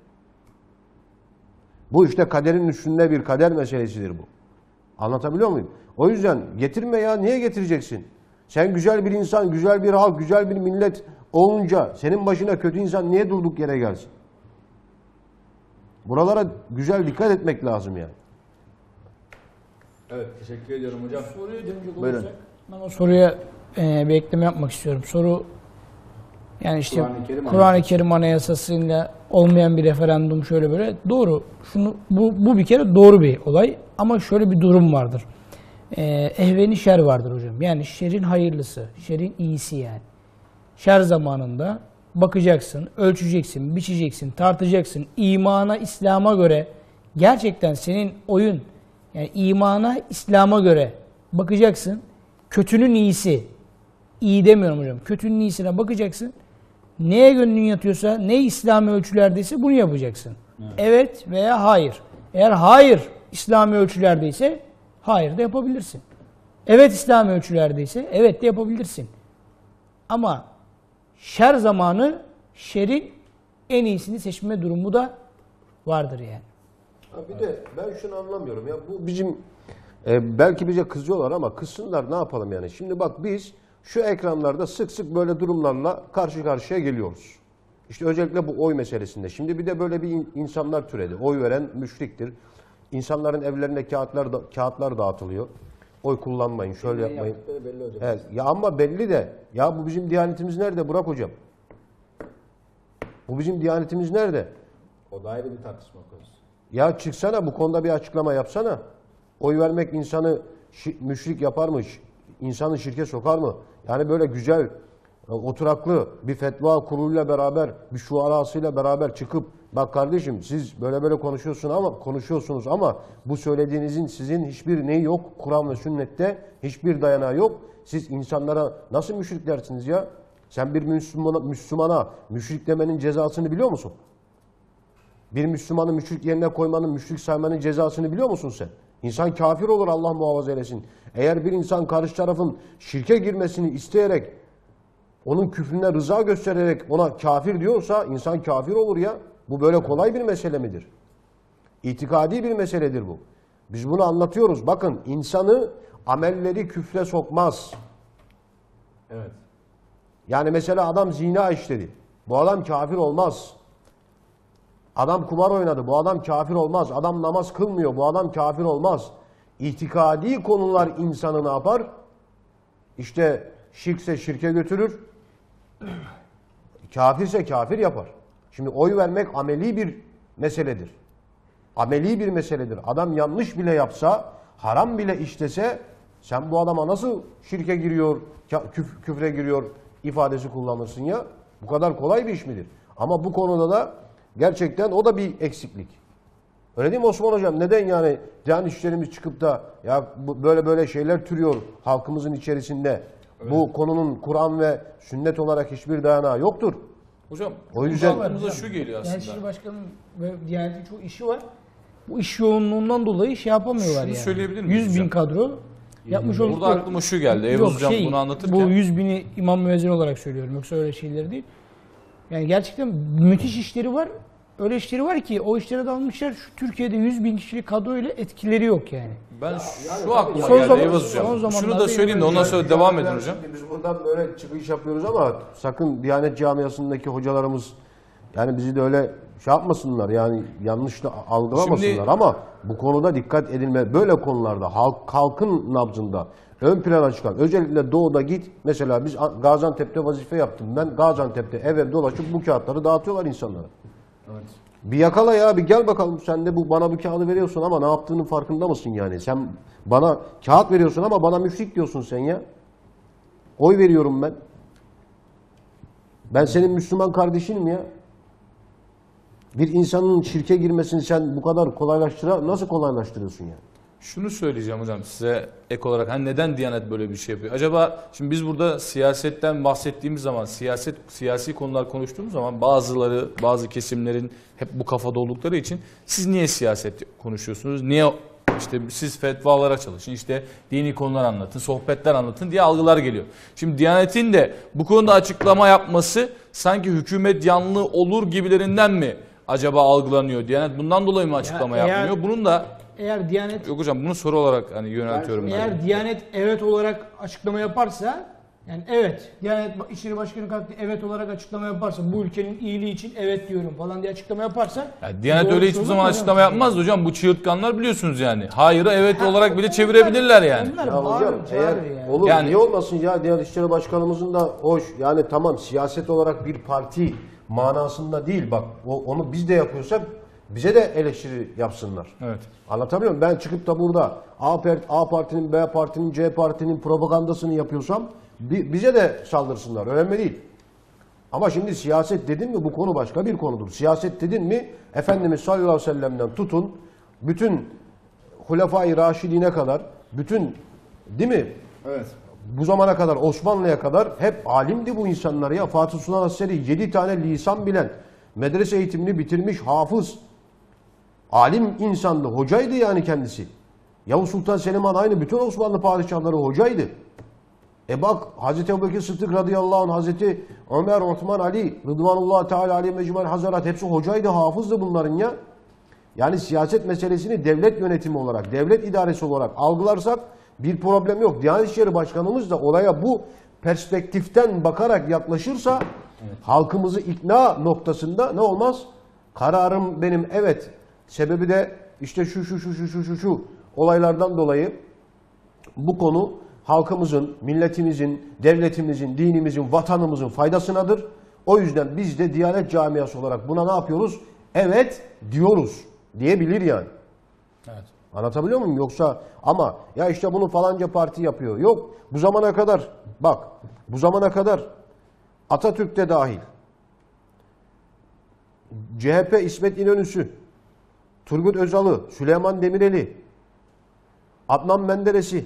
Bu işte kaderin üstünde bir kader meselesidir bu. Anlatabiliyor muyum? O yüzden getirme ya, niye getireceksin? Sen güzel bir insan, güzel bir halk, güzel bir millet olunca senin başına kötü insan niye durduk yere gelsin? Buralara güzel dikkat etmek lazım yani. Evet, teşekkür ediyorum hocam. Soruya dönecek Buyurun. olursak, ben o soruya e, bir ekleme yapmak istiyorum. Soru yani işte Kur'an-ı Kerim Kur'an-ı Kerim Anayasası'yla olmayan bir referandum şöyle böyle. Doğru. Şunu bu bu bir kere doğru bir olay ama şöyle bir durum vardır. E, ehveni şer vardır hocam. Yani şerin hayırlısı, şerin iyisi yani. Şer zamanında bakacaksın, ölçeceksin, biçeceksin, tartacaksın. İmana, İslam'a göre gerçekten senin oyun yani imana, İslam'a göre bakacaksın. Kötünün iyisi. İyi demiyorum hocam. Kötünün iyisine bakacaksın. Neye gönlün yatıyorsa, ne İslami ölçülerdeyse bunu yapacaksın. Evet, evet veya hayır. Eğer hayır İslami ölçülerdeyse hayır da yapabilirsin. Evet İslami ölçülerdeyse evet de yapabilirsin. Ama şer zamanı şerin en iyisini seçme durumu da vardır yani. Bir de ben şunu anlamıyorum ya, bu bizim e, belki bize kızıyorlar ama kızsınlar, ne yapalım yani. Şimdi bak, biz şu ekranlarda sık sık böyle durumlarla karşı karşıya geliyoruz. İşte özellikle bu oy meselesinde. Şimdi bir de böyle bir in- insanlar türedi. Oy veren müşriktir. İnsanların evlerine kağıtlar da, kağıtlar dağıtılıyor. Oy kullanmayın, şöyle yapmayın. Belli hocam. Evet, ya ama belli de ya bu bizim diyanetimiz nerede Burak hocam? Bu bizim diyanetimiz nerede? O da ayrı bir tartışma konusu. Ya çıksana, bu konuda bir açıklama yapsana. Oy vermek insanı şi- müşrik yapar mı? Ş- İnsanı şirke sokar mı? Yani böyle güzel, e, oturaklı bir fetva kuruluyla beraber, bir şuarasıyla beraber çıkıp bak kardeşim siz böyle böyle konuşuyorsunuz ama konuşuyorsunuz ama bu söylediğinizin sizin hiçbir neyi yok. Kur'an ve sünnette hiçbir dayanağı yok. Siz insanlara nasıl müşrik dersiniz ya? Sen bir Müslümana, Müslümana müşrik demenin cezasını biliyor musun? Bir Müslümanı müşrik yerine koymanın, müşrik saymanın cezasını biliyor musun sen? İnsan kafir olur, Allah muhafaza eylesin. Eğer bir insan karşı tarafın şirke girmesini isteyerek, onun küfrüne rıza göstererek ona kafir diyorsa insan kafir olur ya. Bu böyle kolay bir mesele midir? İtikadi bir meseledir bu. Biz bunu anlatıyoruz. Bakın, insanı amelleri küfre sokmaz. Evet. Yani mesela adam zina işledi. Bu adam kafir olmaz. Adam kumar oynadı. Bu adam kafir olmaz. Adam namaz kılmıyor. Bu adam kafir olmaz. İtikadi konular insanı ne yapar? İşte şirkse şirke götürür. Kafirse kafir yapar. Şimdi oy vermek ameli bir meseledir. Ameli bir meseledir. Adam yanlış bile yapsa, haram bile işlese sen bu adama nasıl şirke giriyor, küf küfre giriyor ifadesi kullanırsın ya? Bu kadar kolay bir iş midir? Ama bu konuda da gerçekten o da bir eksiklik. Öyle değil mi Osman Hocam? Neden yani Diyanet işlerimiz çıkıp da ya bu, böyle böyle şeyler türüyor halkımızın içerisinde? Evet. Bu konunun Kur'an ve sünnet olarak hiçbir dayanağı yoktur. Hocam o yüzden aklımıza şu geliyor aslında. Gençlik Başkanı'nın ve Diyanet'in çok işi var. Bu iş yoğunluğundan dolayı şey yapamıyorlar Şunu yani. söyleyebilir miyiz yüz bin hocam? kadro yapmış oldukları... Burada aklıma şu geldi. Eyvaz Hocam şey, bunu anlatırken. Bu yüz bini imam müezzin olarak söylüyorum. Yoksa öyle şeyleri değil. Yani gerçekten müthiş işleri var. Öyle işleri var ki o işlere dalmışlar. Şu Türkiye'de yüz bin kişilik kadroyla etkileri yok yani. Ben şu aklıma son geldi zaman- Eyvaz son Hocam. Şunu zamanlarda da söyleyeyim de ondan sonra devam edin hocam. Biz buradan böyle çıkış yapıyoruz ama sakın Diyanet camiasındaki hocalarımız Yani bizi de öyle şey yapmasınlar, yani yanlış da algılamasınlar. Şimdi- Ama bu konuda dikkat edilme. Böyle konularda halk, halkın nabzında ön plana çıkan, özellikle doğuda git. Mesela biz Gaziantep'te vazife yaptım. Ben Gaziantep'te ev ev dolaşıp bu kağıtları dağıtıyorlar insanlara. Evet. Bir yakala ya, bir gel bakalım, sen de bu bana bu kağıdı veriyorsun ama ne yaptığının farkında mısın yani? Sen bana kağıt veriyorsun ama bana müfrik diyorsun sen ya. Oy veriyorum ben. Ben senin Müslüman kardeşinim ya. Bir insanın şirke girmesini sen bu kadar kolaylaştıra nasıl kolaylaştırıyorsun ya? Şunu söyleyeceğim hocam size ek olarak, hani neden Diyanet böyle bir şey yapıyor? Acaba şimdi biz burada siyasetten bahsettiğimiz zaman, siyaset siyasi konular konuştuğumuz zaman bazıları, bazı kesimlerin hep bu kafada oldukları için siz niye siyaset konuşuyorsunuz? Niye işte siz fetvalara çalışın, işte dini konular anlatın, sohbetler anlatın diye algılar geliyor. Şimdi Diyanet'in de bu konuda açıklama yapması sanki hükümet yanlığı olur gibilerinden mi acaba algılanıyor? Diyanet bundan dolayı mı açıklama Ya eğer- yapmıyor? Bunun da Eğer Diyanet yok hocam, bunu soru olarak hani yöneltiyorum ben. eğer Diyanet evet olarak açıklama yaparsa, yani evet, Diyanet İşleri Başkanı kalktı evet olarak açıklama yaparsa, bu ülkenin iyiliği için evet diyorum falan diye açıklama yaparsa, Ya Diyanet doğru öyle hiçbir soru zaman hocam. açıklama yapmaz hocam. Bu çığırtkanlar biliyorsunuz yani. Hayırı evet olarak bile çevirebilirler yani. Onlar Ya hocam bağırıyor, eğer çağırıyor yani. olur Yani- niye olmasın ya, Diyanet İşleri Başkanımızın da hoş, yani tamam siyaset olarak bir parti manasında değil, bak o, onu biz de yapıyorsak bize de eleştiri yapsınlar. Evet. Anlatabiliyor muyum? Ben çıkıp da burada A, Part- A partinin, B partinin, C partinin propagandasını yapıyorsam bi- bize de saldırsınlar. Önemli değil. Ama şimdi siyaset dedin mi bu konu başka bir konudur. Siyaset dedin mi Efendimiz sallallahu aleyhi ve sellem'den tutun bütün Hulefai Raşidine kadar, bütün, değil mi? Evet. Bu zamana kadar, Osmanlı'ya kadar hep alimdi bu insanlar ya. Fatih Sultan Askeri yedi tane lisan bilen, medrese eğitimini bitirmiş, hafız, alim insandı, hocaydı yani kendisi. Yavuz Sultan Selim Han aynı bütün Osmanlı padişahları hocaydı. E bak Hazreti Ebubekir Sıddık radıyallahu anh, Hazreti Ömer, Osman, Ali, Rıdvanullah Teala aleyhi mecmuel hazarat hepsi hocaydı, hafızdı bunların ya. Yani siyaset meselesini devlet yönetimi olarak, devlet idaresi olarak algılarsak bir problem yok. Diyanet İşleri Başkanımız da olaya bu perspektiften bakarak yaklaşırsa halkımızı ikna noktasında ne olmaz? Kararım benim evet. Sebebi de işte şu şu şu şu şu şu şu olaylardan dolayı bu konu halkımızın, milletimizin, devletimizin, dinimizin, vatanımızın faydasınadır. O yüzden biz de Diyanet camiası olarak buna ne yapıyoruz? Evet diyoruz diyebilir yani. Evet. Anlatabiliyor muyum? Yoksa ama ya işte bunu falanca parti yapıyor. Yok. Bu zamana kadar bak bu zamana kadar Atatürk de dahil, C H P İsmet İnönü'sü, Turgut Özal'ı, Süleyman Demirel'i, Adnan Menderes'i,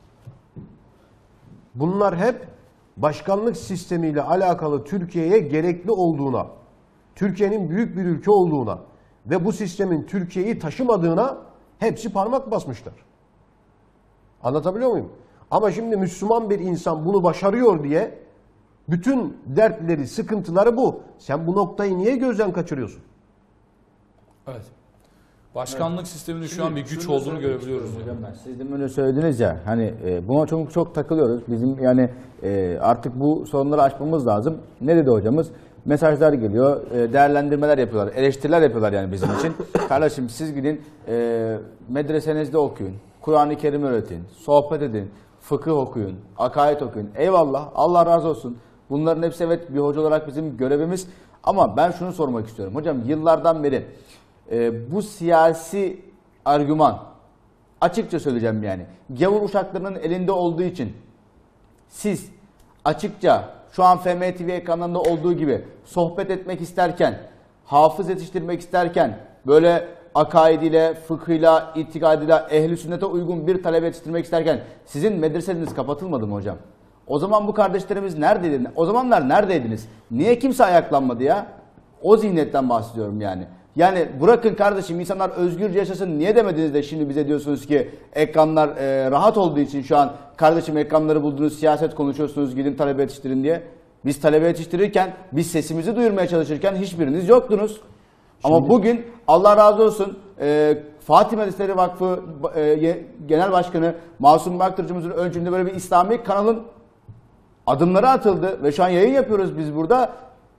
bunlar hep başkanlık sistemiyle alakalı Türkiye'ye gerekli olduğuna, Türkiye'nin büyük bir ülke olduğuna ve bu sistemin Türkiye'yi taşımadığına hepsi parmak basmışlar. Anlatabiliyor muyum? Ama şimdi Müslüman bir insan bunu başarıyor diye bütün dertleri, sıkıntıları bu. Sen bu noktayı niye gözden kaçırıyorsun? Evet. Başkanlık sisteminin şu an bir güç şunu da olduğunu söylemek görebiliyoruz. istiyorum yani. hocam ben. Siz de böyle söylediniz ya, hani e, buna çok çok takılıyoruz. Bizim yani e, artık bu sorunları aşmamız lazım. Ne dedi hocamız? Mesajlar geliyor, e, değerlendirmeler yapıyorlar, eleştiriler yapıyorlar yani bizim için. Kardeşim siz gidin e, medresenizde okuyun, Kur'an-ı Kerim öğretin, sohbet edin, fıkıh okuyun, akaid okuyun. Eyvallah, Allah razı olsun. Bunların hepsi evet bir hoca olarak bizim görevimiz. Ama ben şunu sormak istiyorum. Hocam yıllardan beri e, bu siyasi argüman, açıkça söyleyeceğim yani, gavur uşaklarının elinde olduğu için siz açıkça şu an F M T V ekranlarında olduğu gibi sohbet etmek isterken, hafız yetiştirmek isterken, böyle akaidiyle, fıkhıyla, itikadıyla, ehl-i sünnete uygun bir talebe yetiştirmek isterken sizin medreseniz kapatılmadı mı hocam? O zaman bu kardeşlerimiz neredeydi? O zamanlar neredeydiniz? Niye kimse ayaklanmadı ya? O zihniyetten bahsediyorum yani. Yani bırakın kardeşim insanlar özgürce yaşasın, niye demediniz de şimdi bize diyorsunuz ki ekranlar e, rahat olduğu için şu an kardeşim ekranları buldunuz, siyaset konuşuyorsunuz, gidin talebe yetiştirin diye. Biz talebe yetiştirirken, biz sesimizi duyurmaya çalışırken hiçbiriniz yoktunuz. Ama bugün Allah razı olsun e, Fatih Medreseleri Vakfı e, Genel Başkanı Masum Baktırcımızın öncülüğünde böyle bir İslami kanalın adımları atıldı ve şu an yayın yapıyoruz biz burada.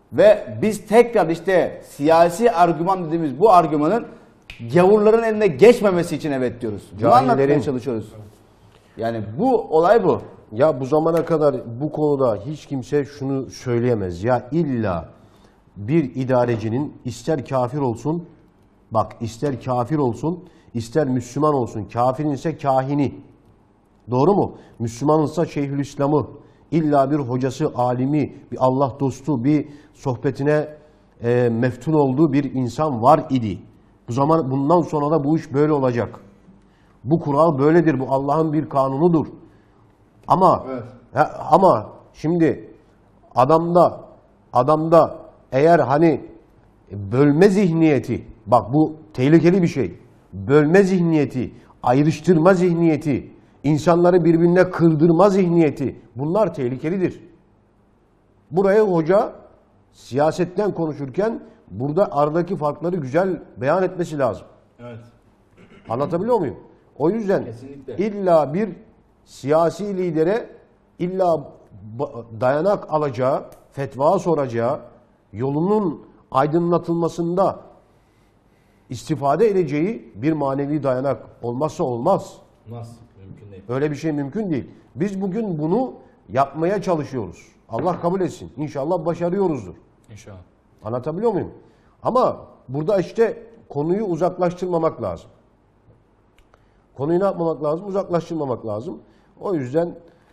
Ve biz tekrar işte siyasi argüman dediğimiz bu argümanın gavurların eline geçmemesi için evet diyoruz. Bunu anlatmaya Cahillerin- çalışıyoruz. Yani bu olay bu. Ya bu zamana kadar bu konuda hiç kimse şunu söyleyemez. Ya illa bir idarecinin ister kafir olsun, bak ister kafir olsun, ister Müslüman olsun, kafirin ise kahini. Doğru mu? Müslümanınsa Şeyhülislam'ı, illa bir hocası, alimi, bir Allah dostu, bir sohbetine e, meftun olduğu bir insan var idi. Bu zaman bundan sonra da bu iş böyle olacak. Bu kural böyledir, bu Allah'ın bir kanunudur. Ama Evet. ha, ama şimdi adamda adamda eğer hani bölme zihniyeti, bak bu tehlikeli bir şey. Bölme zihniyeti, ayrıştırma zihniyeti, insanları birbirine kırdırma zihniyeti, bunlar tehlikelidir. Buraya hoca siyasetten konuşurken burada aradaki farkları güzel beyan etmesi lazım. Evet. Anlatabiliyor muyum? O yüzden Kesinlikle. illa bir siyasi lidere illa ba- dayanak alacağı, fetva soracağı, yolunun aydınlatılmasında istifade edeceği bir manevi dayanak olmazsa olmaz. Nasıl? Mümkün değil. Öyle bir şey mümkün değil. Biz bugün bunu yapmaya çalışıyoruz. Allah kabul etsin. İnşallah başarıyoruzdur. İnşallah. Anlatabiliyor muyum? Ama burada işte konuyu uzaklaştırmamak lazım. Konuyu ne yapmamak lazım? Uzaklaştırmamak lazım. O yüzden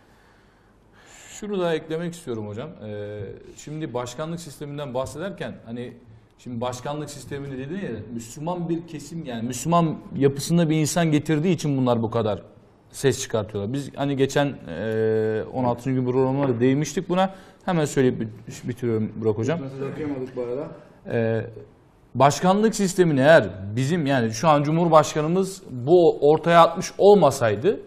Şunu da eklemek istiyorum hocam. Ee, şimdi başkanlık sisteminden bahsederken hani şimdi başkanlık sistemini dedin ya, Müslüman bir kesim, yani Müslüman yapısında bir insan getirdiği için bunlar bu kadar ses çıkartıyorlar. Biz hani geçen e, on altıncı gün programında da değinmiştik buna. Hemen söyleyip bit- bitiriyorum Burak hocam. Mesaj okuyamadık bu arada. Ee, başkanlık sistemini eğer bizim, yani şu an Cumhurbaşkanımız bu ortaya atmış olmasaydı,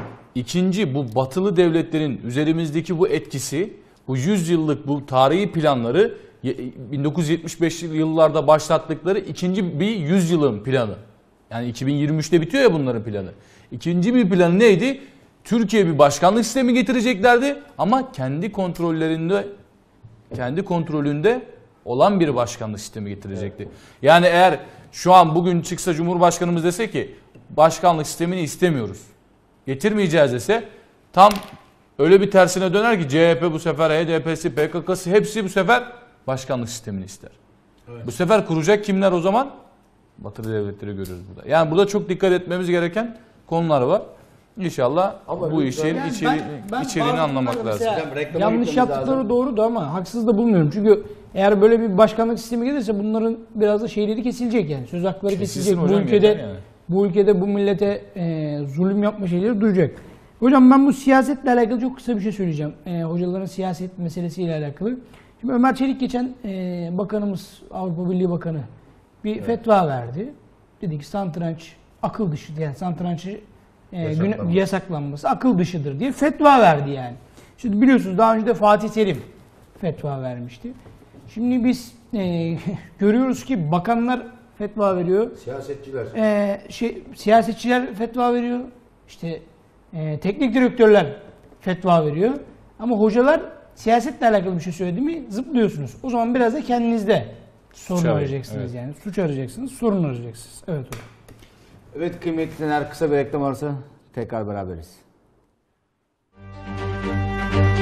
ikinci bu batılı devletlerin üzerimizdeki bu etkisi, bu yüz yıllık bu tarihi planları bin dokuz yüz yetmiş beşli yıllarda başlattıkları ikinci bir yüzyılın planı. Yani iki bin yirmi üçte bitiyor ya bunların planı. İkinci bir plan neydi? Türkiye bir başkanlık sistemi getireceklerdi ama kendi kontrollerinde kendi kontrolünde olan bir başkanlık sistemi getirecekti. Yani eğer şu an bugün çıksa Cumhurbaşkanımız dese ki başkanlık sistemini istemiyoruz, getirmeyeceğiz dese, tam öyle bir tersine döner ki C H P bu sefer, H D P'si, P K K'sı hepsi bu sefer başkanlık sistemini ister. Evet. Bu sefer kuracak kimler o zaman? Batılı devletleri görüyoruz burada. Yani burada çok dikkat etmemiz gereken konular var. İnşallah Ama bu lütfen- işin Yani içeri, ben- ben içeriğini bazı anlamak konularda lazım. mesela Hocam reklama yanlış gitmemiz yaptıkları lazım. doğru da ama haksız da bulmuyorum. Çünkü eğer böyle bir başkanlık sistemi gelirse bunların biraz da şeyleri kesilecek yani. Söz hakları Kesilsin kesilecek. Bu hocam, ülkede yeter yani. bu ülkede bu millete e, zulüm yapma şeyleri duyacak. Hocam ben bu siyasetle alakalı çok kısa bir şey söyleyeceğim. E, hocaların siyaset meselesiyle alakalı. Şimdi Ömer Çelik geçen e, bakanımız, Avrupa Birliği Bakanı bir fetva verdi. Dedi ki satranç akıl dışı, yani satrançı e, güne- Yasaklanması. yasaklanması akıl dışıdır diye fetva verdi yani. Şimdi biliyorsunuz daha önce de Fatih Terim fetva vermişti. Şimdi biz e, görüyoruz ki bakanlar fetva veriyor. siyasetçiler E, şey, siyasetçiler fetva veriyor. İşte e, teknik direktörler fetva veriyor. Ama hocalar siyasetle alakalı bir şey söyledi mi zıplıyorsunuz. O zaman biraz da kendinizde sorun Suç arayın, arayacaksınız evet. yani. Suç arayacaksınız, sorun arayacaksınız. Evet hocam. Evet kıymetli dinleyenler, kısa bir reklam arası tekrar beraberiz.